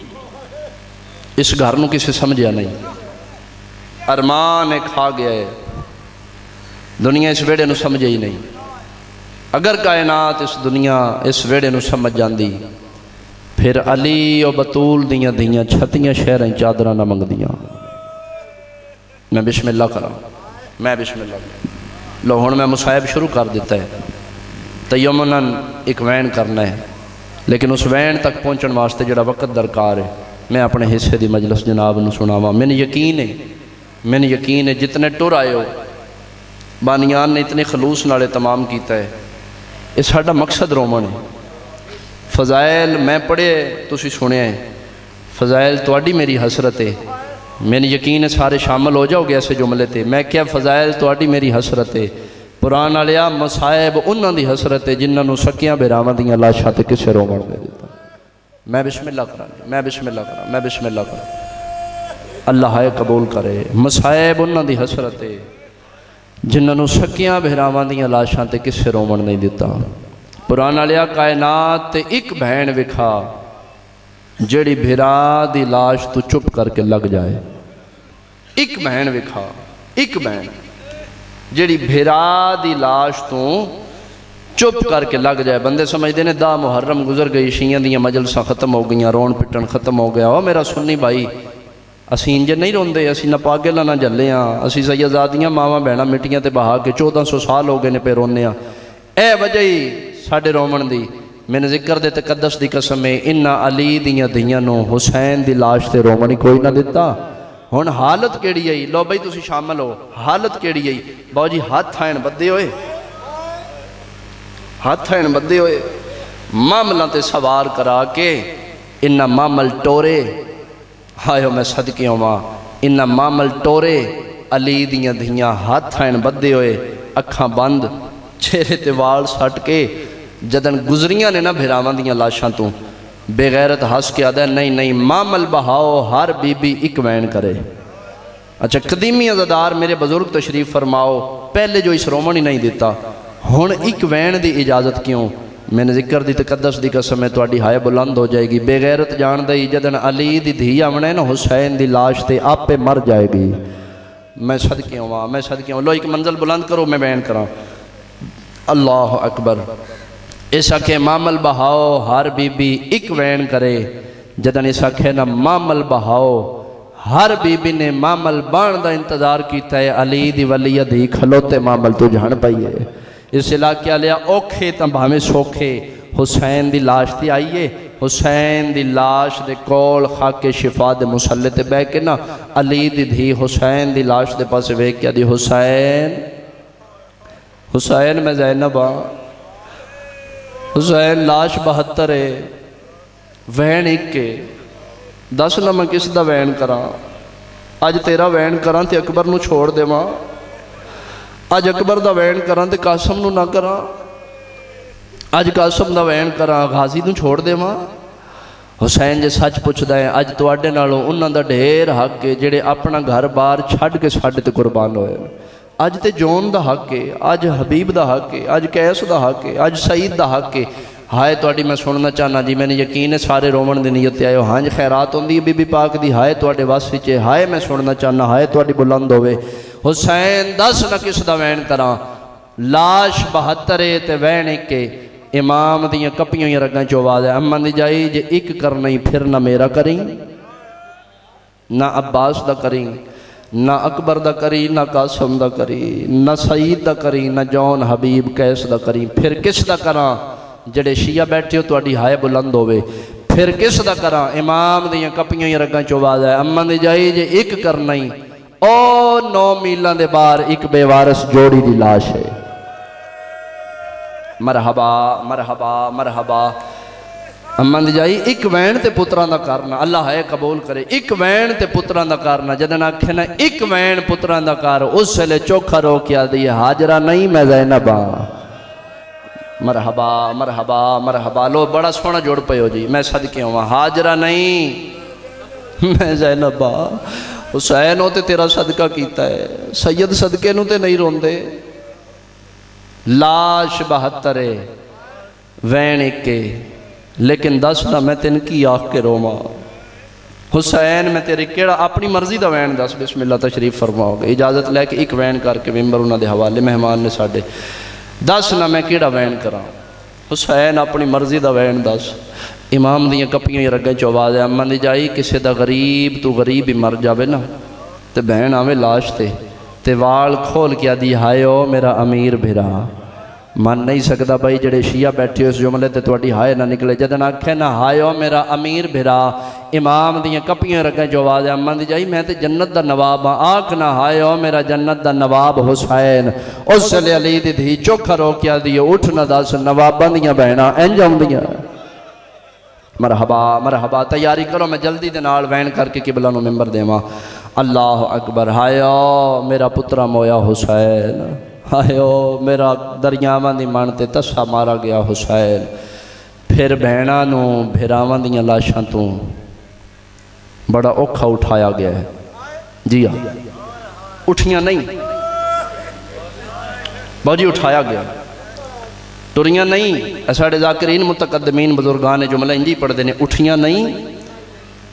Speaker 2: اس گھر نو کسی سمجھیا نہیں، ارمان ایک کھا گیا ہے، دنیا اس ویڑے نو سمجھے ہی نہیں۔ اگر کائنات اس دنیا اس ویڑے نو سمجھ جاندی پھر علی و بطول دیاں دیاں چھتیاں شہریں چادرہ نہ منگ دیاں۔ میں بسم اللہ کرا میں بسم اللہ کرا لو ہون میں مصائب شروع کر دیتا ہے، تیمناً ایک وین کرنا ہے، لیکن اس وین تک پہنچن واسطے جڑا وقت درکار ہے میں اپنے حصے دی مجلس جناب نو سناواں۔ میں نے یقین ہے میں نے یقین ہے جتنے ٹر آئے ہو بانیان نے اتنے خلوص نالے تمام کیتا ہے، اس ساڈا مقصد رومن ہے۔ فضائل میں پڑھے تسی سنے ہیں، فضائل تواڈی میری حسرت ہے، میں نے یقین ہے سارے شامل ہو جاؤ گے ایسے جملے تھے۔ میں کیا فضائل تواڈی میری حسرت ہے، قرآن آلیا مصائب انہاں دی حسرت ہے جنہاں نو سکیاں بیراواں دیاں لاشاں تے کسے رومن دے دیتا۔ میں بسم اللہ کرا میں بسم اللہ کرا میں بسم اللہ کرا اللہ ہائے قبول کرے۔ مصائب انہاں دی حسرت ہے جنہاں نو سکیاں بیراواں دیاں لاشاں تے کسے رومن نہیں دیتا۔ قرآن آلیا کائنات تے ایک بہن وکھا جیڑی بھرا دی لاش تو چپ کر کے لگ جائے. ایک بہن وکھا، ایک بہن جیڑی بھرا دی لاش تو چپ کر کے لگ جائے. بندے سمجھتے ہیں دا محرم گزر گئی، شیعہ دیاں مجلساں ختم ہو گئیاں، رون پٹن ختم ہو گیا. او میرا سنی بھائی، اسی انجے نہیں روندے، اسی نہ پاگل نہ جلے ہاں، اسی سیدزادیاں ماواں بہناں مٹیاں تے بہا کے چودہ سو سال ہو گئے نے پہ رونے ہاں. اے وجہ ہی ساڈے رومن دی، میں نے ذکر دے تقدس دی قسم ہے، انہاں علی دیاں دیاں نو حسین دی لاش تے رومنی کوئی نہ دیتا. ہن حالت کیڑی ہے؟ لو بھائی تسی شامل ہو. حالت کیڑی ہے؟ باو جی ہاتھ آئین بدے ہوئے، ہاتھ آئین بدے ہوئے، معاملہ تے سوار کرا کے انہاں معامل ٹورے. آئے ہو میں صدقے ہوں، انہاں معامل ٹورے علی دیاں دیاں ہاتھ آئین بدے ہوئے، اکھاں بند، چہرے تے وال سٹ کے جدن گزریاں نے نہ بھراواں دیاں لاشاں تو بے غیرت ہس کے آدھا نہیں نہیں معامل بہاؤ ہر بی بی ایک وین کرے. اچھا قدیمی عزادار میرے بزرگ تشریف فرماؤ، پہلے جو اس رومن ہی نہیں دیتا، ہن ایک وین دی اجازت کیوں؟ میں نے ذکر دی تقدس دی قسم ہے تواڈی ہائے بلند ہو جائے گی. بے غیرت جان دئی جدن علی دی دھی آونے نا حسین دی لاش تے آپ پہ مر جائے گی. میں صدقے ہوں، میں صدقے ہوں. لو ایک منزل بلند کرو میں بیان کراں. اللہ اکبر. اس آکھے معامل بہاؤ ہر بی بی ایک وین کرے. جدن اس آکھے نا معامل بہاؤ ہر بی بی نے معامل بان دا انتظار کیتا ہے. علی دی ولیہ دی کھلوتے معامل تو جھان پائیے. اس علاقے لیا اوکھے تنبھامے سوکھے حسین دی لاش تی آئیے. حسین دی لاش دے کول خاک شفا دے مسلح تے بے کے نا علی دی دھی حسین دی لاش دے پاس وے کیا دی حسین حسین میں زینب ہاں. حسین لاش بہتر ہے، وین ایک کے دس نہ میں کس دا وین کراں. آج تیرا وین کراں تے اکبر نو چھوڑ دے ماں. آج اکبر دا وین کراں تے قاسم نو نہ کراں. آج قاسم دا وین کراں غازی نو چھوڑ دے ماں. حسین جے سچ پوچھ دائیں آج تواڈے نالوں انہاں دا ڈھیر حق کے جڑے اپنا گھر بار چھڑ کے ساڈے تے قربان ہوئے. آج تے جون دا حق ہے، آج حبیب دا حق ہے، آج کیس دا حق ہے، آج سعید دا حق ہے. ہائے تواڈی میں سننا چاہنا جی، میں نے یقین ہے سارے رومن دی نیت آئے ہو. ہانج خیرات ہوندی بی بی پاک دی. ہائے تواڈے واسطے چے ہائے میں سننا چاہنا، ہائے تواڈی بلند ہوئے. حسین دس نہ کس دا وین کراں. لاش بہترے تے وین ایک کے. امام دیاں کپیوں یا رگاں چواز ہے امن دی جائی جے ایک کرنی پھر نہ میرا کریں، نہ عباس دا کریں، نہ اکبر دا کری، نہ قاسم دا کری، نہ سعید دا کری، نہ جون حبیب کیس دا کری. پھر کس دا کراں؟ جڑے شیعہ بیٹھے ہو تواڈی ہائے بلند ہوئے. پھر کس دا کراں؟ امام دیاں کپیوں یا رگاں چواز ہے امن دی جائی جے ایک کرنی. او نو میلان دے بار ایک بے وارث جوڑی دی لاش ہے. مرحبا مرحبا مرحبا. امن دی جائی ایک وین تے پتران دا کرنا. اللہ ہے قبول کرے. ایک وین تے پتران دا کرنا. جدن آکھے نا ایک وین پتران دا کر اس سے لے چوکھا رو کیا دی حاجرہ نہیں میں زینبا. مرحبا مرحبا مرحبا. لو بڑا سونا جوڑ پہ ہو جی. میں صدقے ہوں حاجرہ نہیں میں زینبا. حسین ہوتے تیرا صدقہ کیتا ہے، سید صدقے نو تے نہیں روندے. لاش بہترے وین ایک کے لیکن دس نہ میں تین کی آخ کے روما. حسین میں تیرے کیڑا اپنی مرضی دا وین دس. بسم اللہ تشریف فرماؤ گے. اجازت لے کے ایک وین کر کے ممبر انہاں دے حوالے مہمان نے ساڑے. دس نہ میں کیڑا وین کراں. حسین اپنی مرضی دا وین دس. امام دیاں کپیوں یا رگیں چواز ہے امن دی جائی کسے دا غریب تو غریب ہی مر جاوے نا تے بہن آوے لاش تے تے وال کھول کیا دی ہائے او میرا امیر بھرا. من نہیں سکتا بھائی جڑے شیعہ بیٹھے اس جملے تے تواڈی ہائے نہ نکلے. جدن آکھے نا ہائے او میرا امیر بھرا. امام دیاں کپیاں رگیں چواز ہے امن دی جائی میں تے جنت دا نواب ہاں. آکھ نا ہائے او میرا جنت دا نواب حسین. اس لے علی دی دھی چوکھا رو کیا دی اٹھ نہ دس نواباں دیاں بہناں انجام دیاں. مرحبا مرحبا. تیاری کرو میں جلدی دے نال وین کر کے قبلہ نو ممبر دیواں. اللہ اکبر. ہائے او میرا پترا مویا حسین. ہائے او میرا دریاواں دی من تے تسا مارا گیا حسین. پھر بہناں نو بھراواں دیاں لاشاں تو بڑا اوکھا اٹھایا گیا ہے. جی ہاں اٹھیاں نہیں باجی اٹھایا گیا. ٹریاں نہیں. ساڑے ذاکرین متقدمین بزرگان جملہ انجی پڑھ دینے اٹھیاں نہیں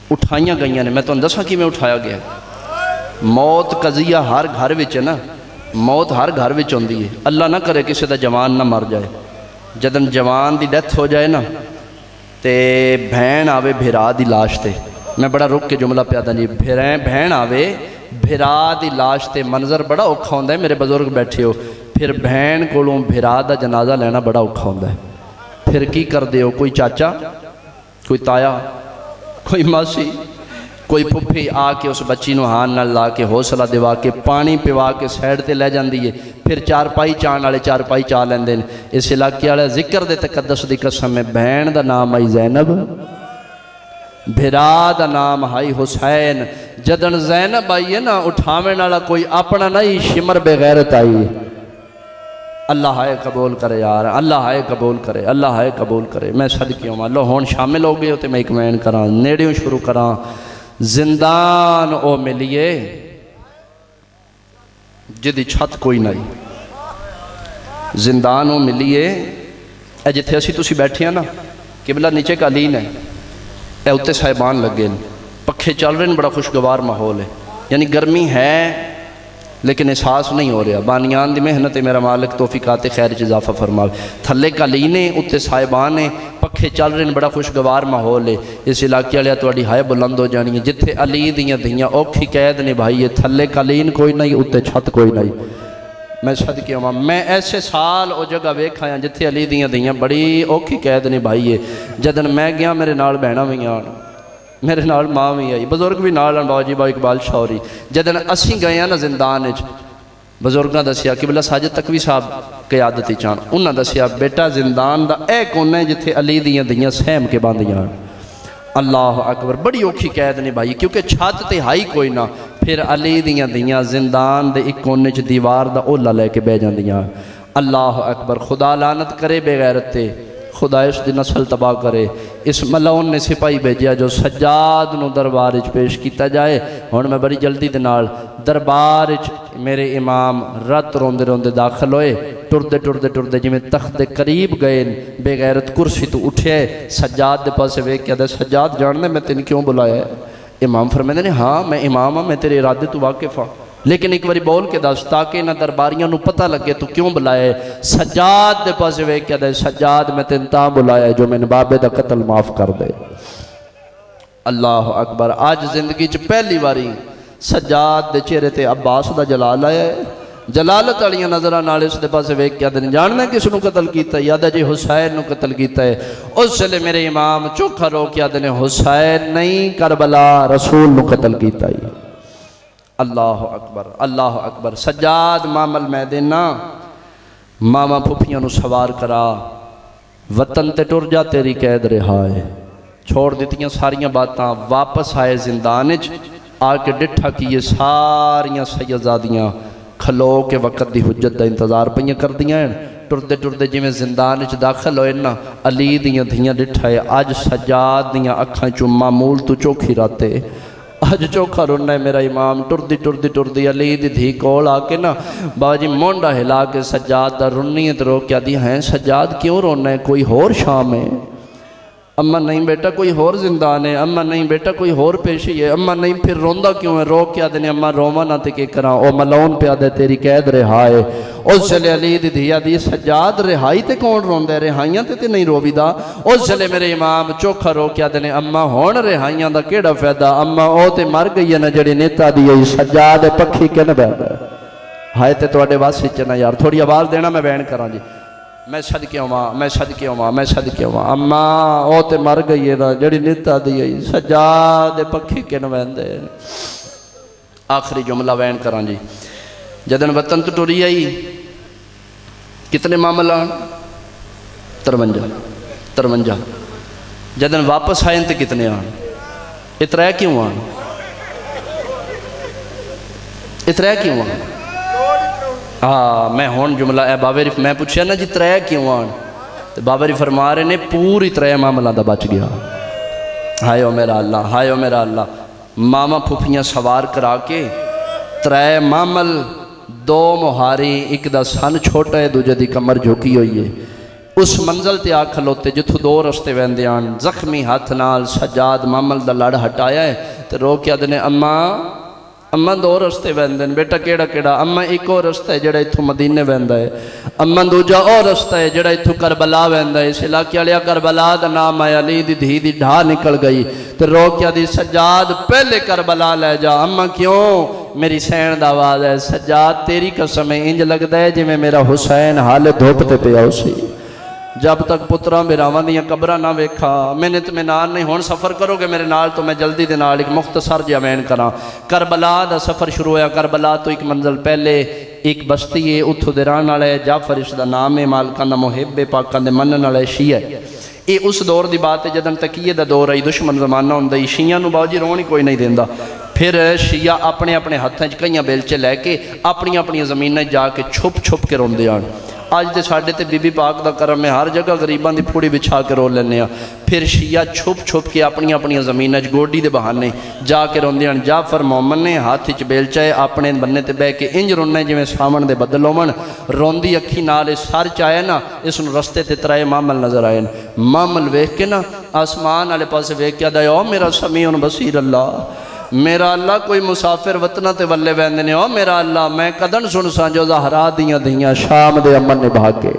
Speaker 2: اٹھائیاں گئیاں نے. میں تو دساں کی میں اٹھایا گیا. موت قضیہ ہر گھر وچ ہے نا, موت ہر گھر وچ ہوندی ہے. اللہ نہ کرے کسی دا جوان نہ مر جائے. جدن جوان دی ڈیتھ ہو جائے نا تے بہن آوے بھرا دی لاش تے. میں بڑا رک کے جملہ پیادا جی. بہن آوے بھرا دی لاش تے, منظر بڑا اوکھا ہوندا ہے. میرے بزرگ بیٹھے ہو, پھر بہن کولوں بھرا دا جنازہ لینا بڑا اوکھا ہوندا ہے. پھر کی کر دے ہو؟ کوئی چاچا, کوئی تایا, کوئی ماسی, کوئی پھپھی آ کے اس بچی نو ہان نال لا کے حوصلہ دیوا کے پانی پیوا کے سائڈ تے لے جاندی ہے. پھر چار پائی چان والے چار پائی چا لیندے نے. اس علاقے والے ذکر دے تقدس دی قسم ہے, بہن دا نام آئی زینب, بھرا دا نام آئی حسین. جدن زینب آئی ہے نا اٹھاویں والا کوئی اپنا نہیں, شمر بغیرت آئی. اللہ ہائے قبول کرے یار, اللہ ہائے قبول کرے, اللہ ہائے قبول کرے. میں صدقے ہوں اللہ ہون شامل ہو گئے ہوتے میں ایک مین کراں نیڑیوں شروع کراں. زندان او ملیے جدی چھت کوئی نہیں. زندان او ملیے اے جتھے اسی تسی بیٹھے ہیں نا, قبلہ نیچے قالین ہے, اے اتے صاحبان لگے, پکھے چل رہے ہیں, بڑا خوشگوار ماحول ہے. یعنی گرمی ہے لیکن احساس نہیں ہو رہا. بانیان دی محنت میرا مالک توفیقات خیر چ اضافہ فرماوے. تھلے قالین ہے, اتے صاحبان ہیں, پکھے چل رہے ہیں, بڑا خوشگوار ماحول ہے. اس علاقے والے تواڈی ہائے بلند ہو جانی ہے. جتھے علی دیاں دھیاں اوکھی قید نبھائی ہے, تھلے قالین کوئی نہیں, اتے چھت کوئی نہیں. میں صدقے ہوں, میں ایسے سال او جگہ ویکھ آیا جتھے علی دیاں دھیاں بڑی اوکھی قید نبھائی ہے. جدن میں گیا میرے نال بہناں وی آن, میرے نال ماں بھی آئی, بزرگ بھی نال بابا جی با اقبال شوری. جدن اسی گئے ہیں نا زندان وچ, بزرگاں دسیا قبلہ ساجد تقوی صاحب قیادتی چان, انہاں دسیا بیٹا زندان دا اے کونا ہے جتھے علی دیاں دیاں سہم کے باندیاں. اللہ اکبر, بڑی اوکھی قید نبھائی کیونکہ چھت تے ہائی کوئی نہ. پھر علی دیاں دیاں زندان دے ایک کونے چ دیوار دا اولا لے کے بہ جاندیاں. اللہ اکبر, خدا لعنت کرے بے غیرت تے, خدا اس دی نسل تباہ کرے. اس ملعون نے سپاہی بھیجیا جو سجاد نو دربار وچ پیش کیتا جائے. ہن میں بڑی جلدی دے نال دربار وچ میرے امام رات روندے روندے داخل ہوئے, ٹردے ٹردے ٹردے جویں تخت دے قریب گئے, بے غیرت کرسی تو اٹھے, سجاد دے پاسے ویکھ کے آدھے سجاد جاننے میں تینوں کیوں بلایا ہے؟ امام فرماندے نے ہاں میں امام ہاں, میں تیرے ارادے تو واقف ہاں, لیکن ایک باری بول کے دس تاکہ نہ درباریاں نو پتہ لگے تو کیوں بلائے. سجاد دے پاسے ویکھ کے آدھے سجاد میں تین تاں بلایا ہے جو میں نے بابے دا قتل معاف کر دے. اللہ اکبر, آج زندگی چ پہلی باری سجاد دے چہرے تے عباس دا جلال آیا ہے. جلالت والیاں نظراں نال اس دے پاسے ویکھ کے آدھے جاننا کس نو قتل کیتا ہے؟ یاد ہے جی حسین نو قتل کیتا ہے. اس لئے میرے امام چوکھا رو کے آدھے حسین نہیں کربلا رسول نو قتل کیتا ہے. اللہ اکبر, اللہ اکبر. سجاد مامل میدینا ماما پھپھیاں نو سوار کرا, وطن تے ٹر جا تیری قید رہائے. چھوڑ دیتیاں ساریاں باتاں, واپس آئے زندان وچ, آ کے ڈٹھا کیے ساریاں سیدزادیاں کھلو کے وقت دی حجت دا انتظار پہیاں کر دیاں ہیں. ٹردے ٹردے جی میں زندان وچ داخل ہوئے نا, علی دیاں دھیاں ڈٹھا ہے. آج سجاد دیاں اکھاں چوں معمول تو چوکھی راتے, آج چوکھا رونا ہے میرا امام. ٹردی ٹردی ٹردی علی دی دھی کول آ کے نا بابا جی مونڈا ہلا کے سجاد دا رونی ہے رو کیا دی ہیں سجاد کیوں رونا ہے؟ کوئی ہور شام ہے؟ اماں نہیں بیٹا کوئی ہور زندان ہے, اماں نہیں بیٹا کوئی ہور پیشی ہے, اماں نہیں پھر روندہ کیوں ہے؟ رو کیا دینے اماں روما نہ تے کے کراں, او ملعون پہ آدھے تیری قید رہائے. اس چلے علی دی دھیا دی سجاد رہائی تے کون روندہ ہے؟ رہائیاں تے تے نہیں رو بھی دا. اس چلے میرے امام چوکھا رو کیا دینے اماں ہون رہائیاں دا کیڑا فیدہ, اماں او تے مر گئی ہے نا جڑی نیتا دی ہے سجاد پکھی کن بیٹھا ہے. ہائے تے تو اڈے واسی چنا یار, تھوڑی آواز دینا میں بیان کراں جی. میں صدقے ہوں, میں صدقے ہوں, میں صدقے ہوں. اماں او تے مر گئی ہے نا جڑی نیتا دی ہے سجاد پکھی کن ویندے. آخری جملہ وین کراں جی. جدن وطن تو ٹوری آئی کتنے معاملہ آن؟ ترونجا ترونجا. جدن واپس آئیں تے کتنے آن؟ اترائے کیوں آن؟ اترائے کیوں آن؟ ہاں میں ہون جملہ اے باوری میں پوچھیا نا جی ترائے کیوں آن؟ باوری فرما رہے نے پوری ترائے معاملہ دا بچ گیا. ہائے او میرا اللہ, ہائے او میرا اللہ. ماما پھپھیاں سوار کرا کے ترائے معامل, دو مہاری, ایک دا سن چھوٹا ہے دوجہ دی کمر جھوکی ہوئی ہے. اس منزل تے آ کھلوتے جتھو دو رستے ویندے آن زخمی ہاتھ نال سجاد مامل دا لڑ ہٹایا ہے تے رو کے آدھنے اماں اماں دو رستے ویندے ہیں بیٹا کیڑا کیڑا اماں ایک اور رستہ ہے جڑا اتھو مدینے ویندا ہے اماں دوجا اور رستہ ہے جڑا اتھو کربلا ویندا ہے اس علاقے والیا کربلا دا نام ہے علی دی دھی دی ڈھا نکل گئی تے رو کے آدھی سجاد پہلے کربلا لے جا اماں کیوں میری سین دا آواز ہے سجاد تیری قسم انج لگدا ہے جی میں میرا حسین حال دھوپ تے پیا اسی جب تک پترہ میراواں دیاں قبرہ نہ ویکھا میں نے اطمینان نہیں ہون سفر کرو گے میرے نال تو میں جلدی دے نال ایک مختصر جا بیان کراں کربلا دا سفر شروع ہویا کربلا تو ایک منزل پہلے ایک بستی ہے اتھو دے رہن والے جعفر اس دا نام ہے مالکاں دا محب پاکاں دے منن والے شیعہ ہے یہ اس دور دی بات ہے جدن تقیہ دا دور ہے دشمن زمانہ ہوندا ہے شیعہ نو باوجی رونی کوئی نہیں دیندا پھر شیعہ اپنے اپنے ہتھاں وچ کئیاں بیلچے لے کے اپنی اپنی زمیناں جا کے چھپ چھپ کے روندے آن آج دے ساڑھے تے بی بی پاک دا کرم میں ہر جگہ غریبان دی پھوڑی بچھا کے رو لینے ہیں پھر شیعہ چھپ چھپ کے اپنی اپنی زمینہ گوڈی دے بہانے جا کے روندے ہیں جعفر محمد نے ہاتھ چ بیل چائے اپنے بننے تے بے کے انج رونے جویں سامن دے بدل ہومن روندی اکھی نال سر چاہے نا اس نو رستے تے ترائے مامل نظر آئے مامل ویکھ کے نا آسمان والے پاسے ویکھ کے آدھا او میرا سمیع بصیر اللہ میرا اللہ کوئی مسافر وطنہ تے ولے ویندنے ہو میرا اللہ میں قدن سن سان جو زہرا دیاں دیاں شام دے امن نے بھاگے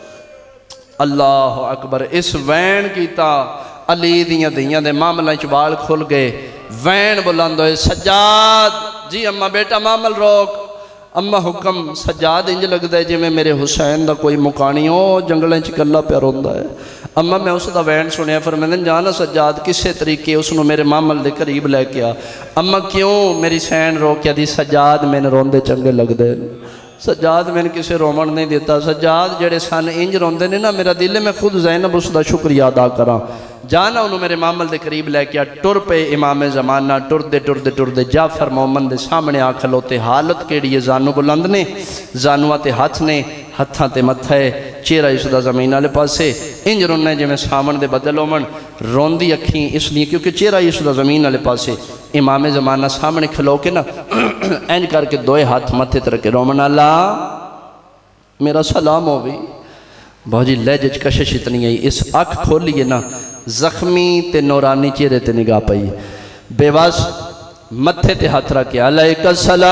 Speaker 2: اللہ اکبر اس وین کیتا علی دیاں دیاں دے معاملہ چوال کھل گئے وین بلند ہوئے سجاد جی اممہ بیٹا معامل روک اممہ حکم سجاد انج لگ دے جی میں میرے حسین دا کوئی مکانی ہو جنگلیں چکلہ پہ روندہ ہے اممہ میں اس دا وین سنیا فرمیدن جانا سجاد کسے طریقے اس نے میرے معامل دے قریب لے کیا اممہ کیوں میری سین رو کیا دی سجاد میں نے روندے چنگے لگ دے سجاد میں نے کسے رومن نہیں دیتا سجاد جڑے سان انج روندے نے نا میرا دل میں خود زینب اس دا شکریہ ادا کرا جانا انہوں میرے معامل دے قریب لے کیا ٹر پہ امام زمانہ ٹر دے ٹر دے ٹر دے جعفر محمد دے سامنے آکھل ہوتے حالت کیڑی ہے زانو بلند نے زانوہ تے ہاتھ نے ہتھاں تے متھے چہرہ اس دا زمین والے پاسے انج رونے جے میں سامن دے بدل ہومن روندی اکھیں اس لیے کیونکہ چہرہ اس دا زمین والے پاسے امام زمانہ سامنے کھلو کے نا انج کر کے دوئے ہاتھ متھے ترکے رومن اللہ میرا سلام ہو بھی بہت جی لہجج کشش اتنی ہے اس اکھ کھولیے نا زخمی تے نورانی چہرے تے نگاہ پئی بے واس متھے تے ہاتھ رکھے علیک السلام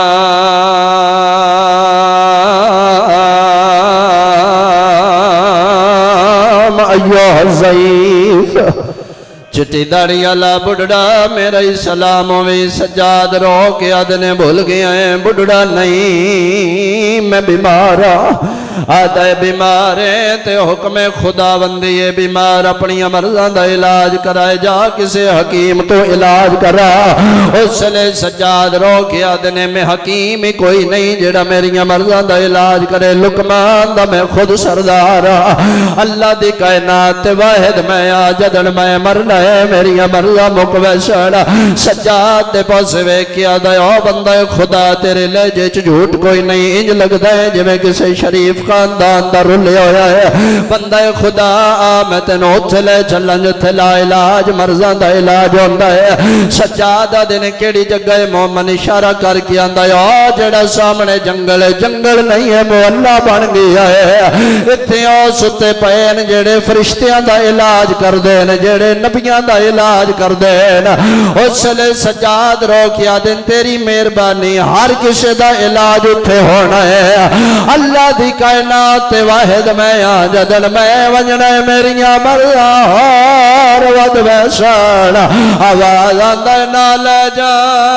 Speaker 2: ایوہ الضعیف چٹی داڑی اللہ بڑھڑا میرا سلام ہوئی سجاد رو کے آدھنے بھول گیا ہے بڑھڑا نہیں میں بیمارا آدھا بیمار ہے تے حکم خدا بندی ہے بیمار اپنی مرضان دا علاج کرائے جا کسے حکیم تو علاج کرا اس لئے سجاد رو کے آدھنے میں حکیم ہی کوئی نہیں جڑا میری مرضان دا علاج کرے لکمان دا میں خود سردارا اللہ دی کائنات واحد میں آجدن میں مرنا ہے میری مرضا مقویشانا سجاد دے پاسے وے کیا دے او بندہ خدا تیرے لہجے چ جھوٹ کوئی نہیں انج لگتا ہے جویں کسے شریف خاندان دا رلے ہویا ہے بندہ خدا آ میں تینوں اتھے لے چلن جتھے لا علاج مرضان دا علاج ہوندہ ہے سجادہ دینے کیڑی جگہ مومن اشارہ کر کے آندہ ہے آ جڑا سامنے جنگل ہے جنگل نہیں ہے مولا بن گیا ہے اتھے آ ستے پین جڑے فرشتیاں دا علاج کر دین جڑے نبیاں دا علاج کر دین اس لئے سجاد رو کیا دن تیری مہربانی ہر کسی دا علاج اتھے ہونا ہے اللہ دی کائنات واحد میں آجدن میں وجنے میریاں مرار ود ویسان آواز آندہ نہ لے جا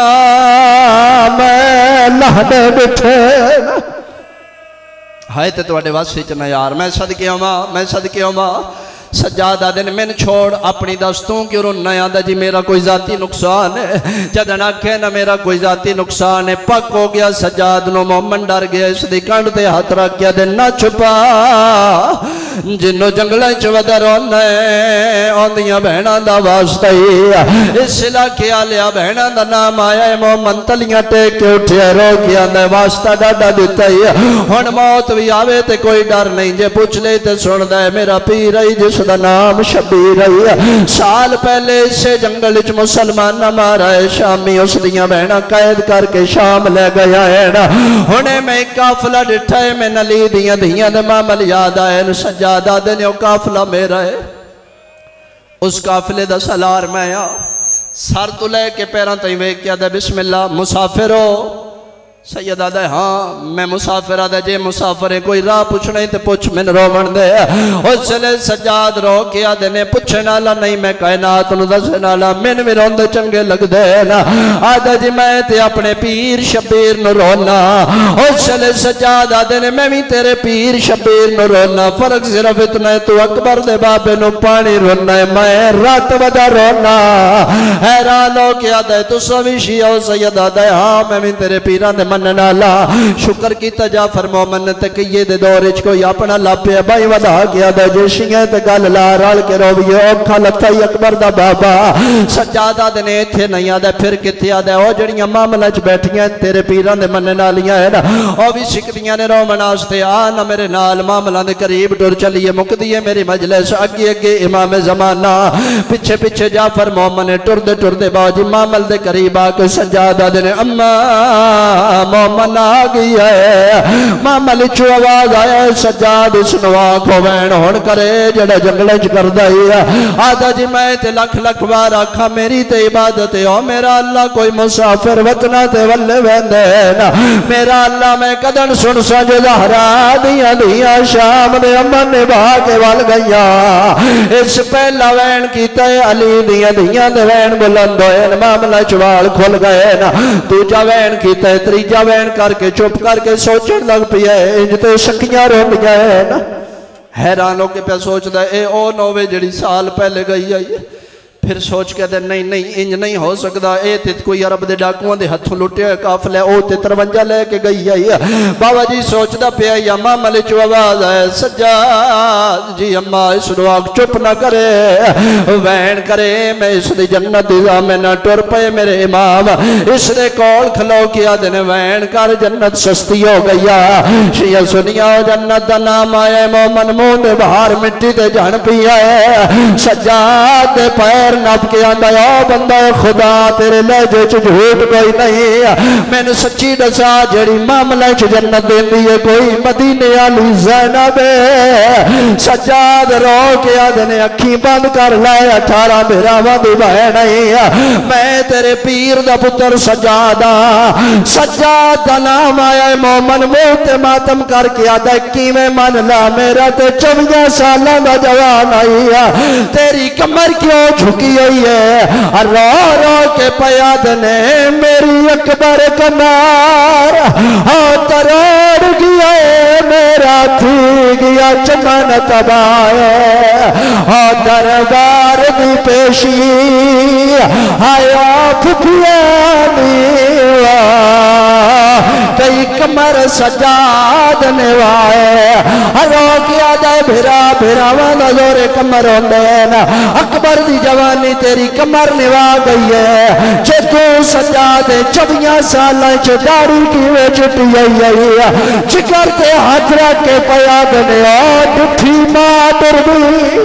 Speaker 2: میں لہنے بٹھے ہائے تے تو اڈے واسے چنا یار میں صدقے ہوں میں صدقے ہوں سجادہ دن میں چھوڑ اپنی دستوں کی رون نیا دا جی میرا کوئی ذاتی نقصان ہے جدن آکھے نہ میرا کوئی ذاتی نقصان ہے پک ہو گیا سجاد نو مومن ڈر گیا اس دی کانڈ تے ہاتھ رکھ کیا دن نہ چھپا جنو جنگلیں چودہ رونے اوندیاں بہناں دا واسطہ ہی اس علاقے آلیا بہناں دا نام آیا ہے مومن تلیاں ٹیک کے اٹھے رو کیا دے واسطہ ڈاڈا دیتا ہی ہن موت بھی آوے تے کوئی ڈر نہیں جے پوچھ لے تے سن دے میرا پیر ہی جس دا نام شبیر ہے سال پہلے اسے جنگل اچ مسلمان نہ مارا ہے شامی اس دیاں بہنہ قید کر کے شام لے گیا ہے نا ہونے میں کافلہ ڈٹھا ہے میں نلی دیاں دیاں دے معامل یاد آئے سجاد सज्जादा दे ने काफला मेरा है, उस काफले दा सलार मैं आ। सर तो लैके पैरों तई वेख के आदा बिस्मिल्लाह मुसाफिर हो। सैयद आदा हाँ मैं मुसाफिर आदा जे मुसाफिर है कोई राह पूछना ही तो पुछ मैन रोवन दे। उस चले सज्जाद रो के आदे ने पुछने वाला नहीं मैं कायनात नूं दसने वाला मैन भी रोंदे चंगे लगदे ना। आदा जी मैं ते अपने पीर शबीर नूं रोना। उस चले सज्जाद आदे ने मैं भी तेरे पीर शबीर नूं रोना, फर्क सिर्फ इतना है तू अकबर दे बाबे नूं पानी रोना है मैं रात वदा रोना। हैरान हो के आदा तू सभी शिया हो। सैयद आदा हाँ मैं भी तेरे पीरां दे मनन वाला। शुक्र कीता जाफर मोमन ने तकिए दे दौर च कोई अपना लापे भाई वधा गया दा जोशियां ते गल ला रल के रोविए औखा लथा ही अकबर दा बाबा। सज्जादा दे ने इत्थे नहीं आदा फिर किथे आदा ओ जड़ियां मामला च बैठियां तेरे पीरां दे मनन वालियां है ना ओ भी सिकदियां ने रोमन वास्ते आ ना मेरे नाल मामला दे करीब टुर चलिए मुकदी है मेरी मजलिस। अगे अगे इमाम जमाना पिछे पिछे जाफर मोमन ने टुरदे टुरदे बाजी मामल दे करीब आके सज्जादा दे ने अम्मा मोमन आ गई है। मामल चो आवाज आया सज्जाद उसनू आखो वैन हुण करे जड़ा जंगल च करदा ही है। आदा जी मैं ते लख लख बार आखा मेरी ते इबादत है ओ मेरा अल्लाह कोई मुसाफिर वतना ते वल्ले वेंदे ना। मेरा अल्लाह मैं कदन सुन सा जो ज़हरा दियां दियां शाम दे अमन निभा के वल गईया। इस पहला वैन कीता अली दियां दियां दे वैन बुलंद होए मामला चवाल खुल गए ना। दूजा वैन कीता तीजा वैन करके चुप करके सोचन लग पिया इंज ते सखियां रोंदियां है ना। हैरान होके पे सोचदा ए ओ नौवे जड़ी साल पहले गई आई। फिर सोच के दे नहीं नहीं इंज नहीं हो सकता ए ते कोई अरब दे डाकुआं दे हथों लुटिया काफला ओ ते तरवंजा लेके गई आई। बाबा जी सोचदा पिया अम्मा मले चो आवाज है सज्जाद जी अम्मा इस रुआक चुप ना करे वैन करे मैं इस दी जन्नत दी जामे ना टुर पे मेरे इमाम इस दे कोल खलो के आदे ने वैन कर जन्नत सस्ती हो गई। शिया सुनिया जन्नत दा नाम आया मोमन मुंह दे बाहर मिट्टी ते जण पिया है। सज्जाद दे पैर नप के आंदा ओ बंदा खुदा तेरे लहजे च झूठ कोई नहीं। मैंने सच्ची दसा जड़ी मामला च जन्नत देंदी है कोई मदीने वाली ज़ैनब। सज्जाद रो के आदे ने अखी बंद कर लै अठारह बिरावां दी बहन नहीं मैं तेरे पीर दा पुत्र सज्जादा। सज्जाद दा नाम आया मोमन मुंह ते मातम करके आदा किवें मन ला मेरा ते चौबीस सालां दा जवान आई तेरी कमर क्यों झुकी हुई है। रो रो के पयाद ने मेरी अकबर कनार तरोड़ गया मेरा थी गया चमन तबाए दरबार की पेशी आया फुफिया कई कमर सजाद निवाए। रो के आदा भिरा भिरावा नजोरे कमर होंदे ना अकबर दी जवानी तेरी कमर निभा गई है। जे तू सजा दे चौबिया साल दाड़ी किवे चुटी आई जिगर के हाथ रख के पया दने दुठी मां दुर्दी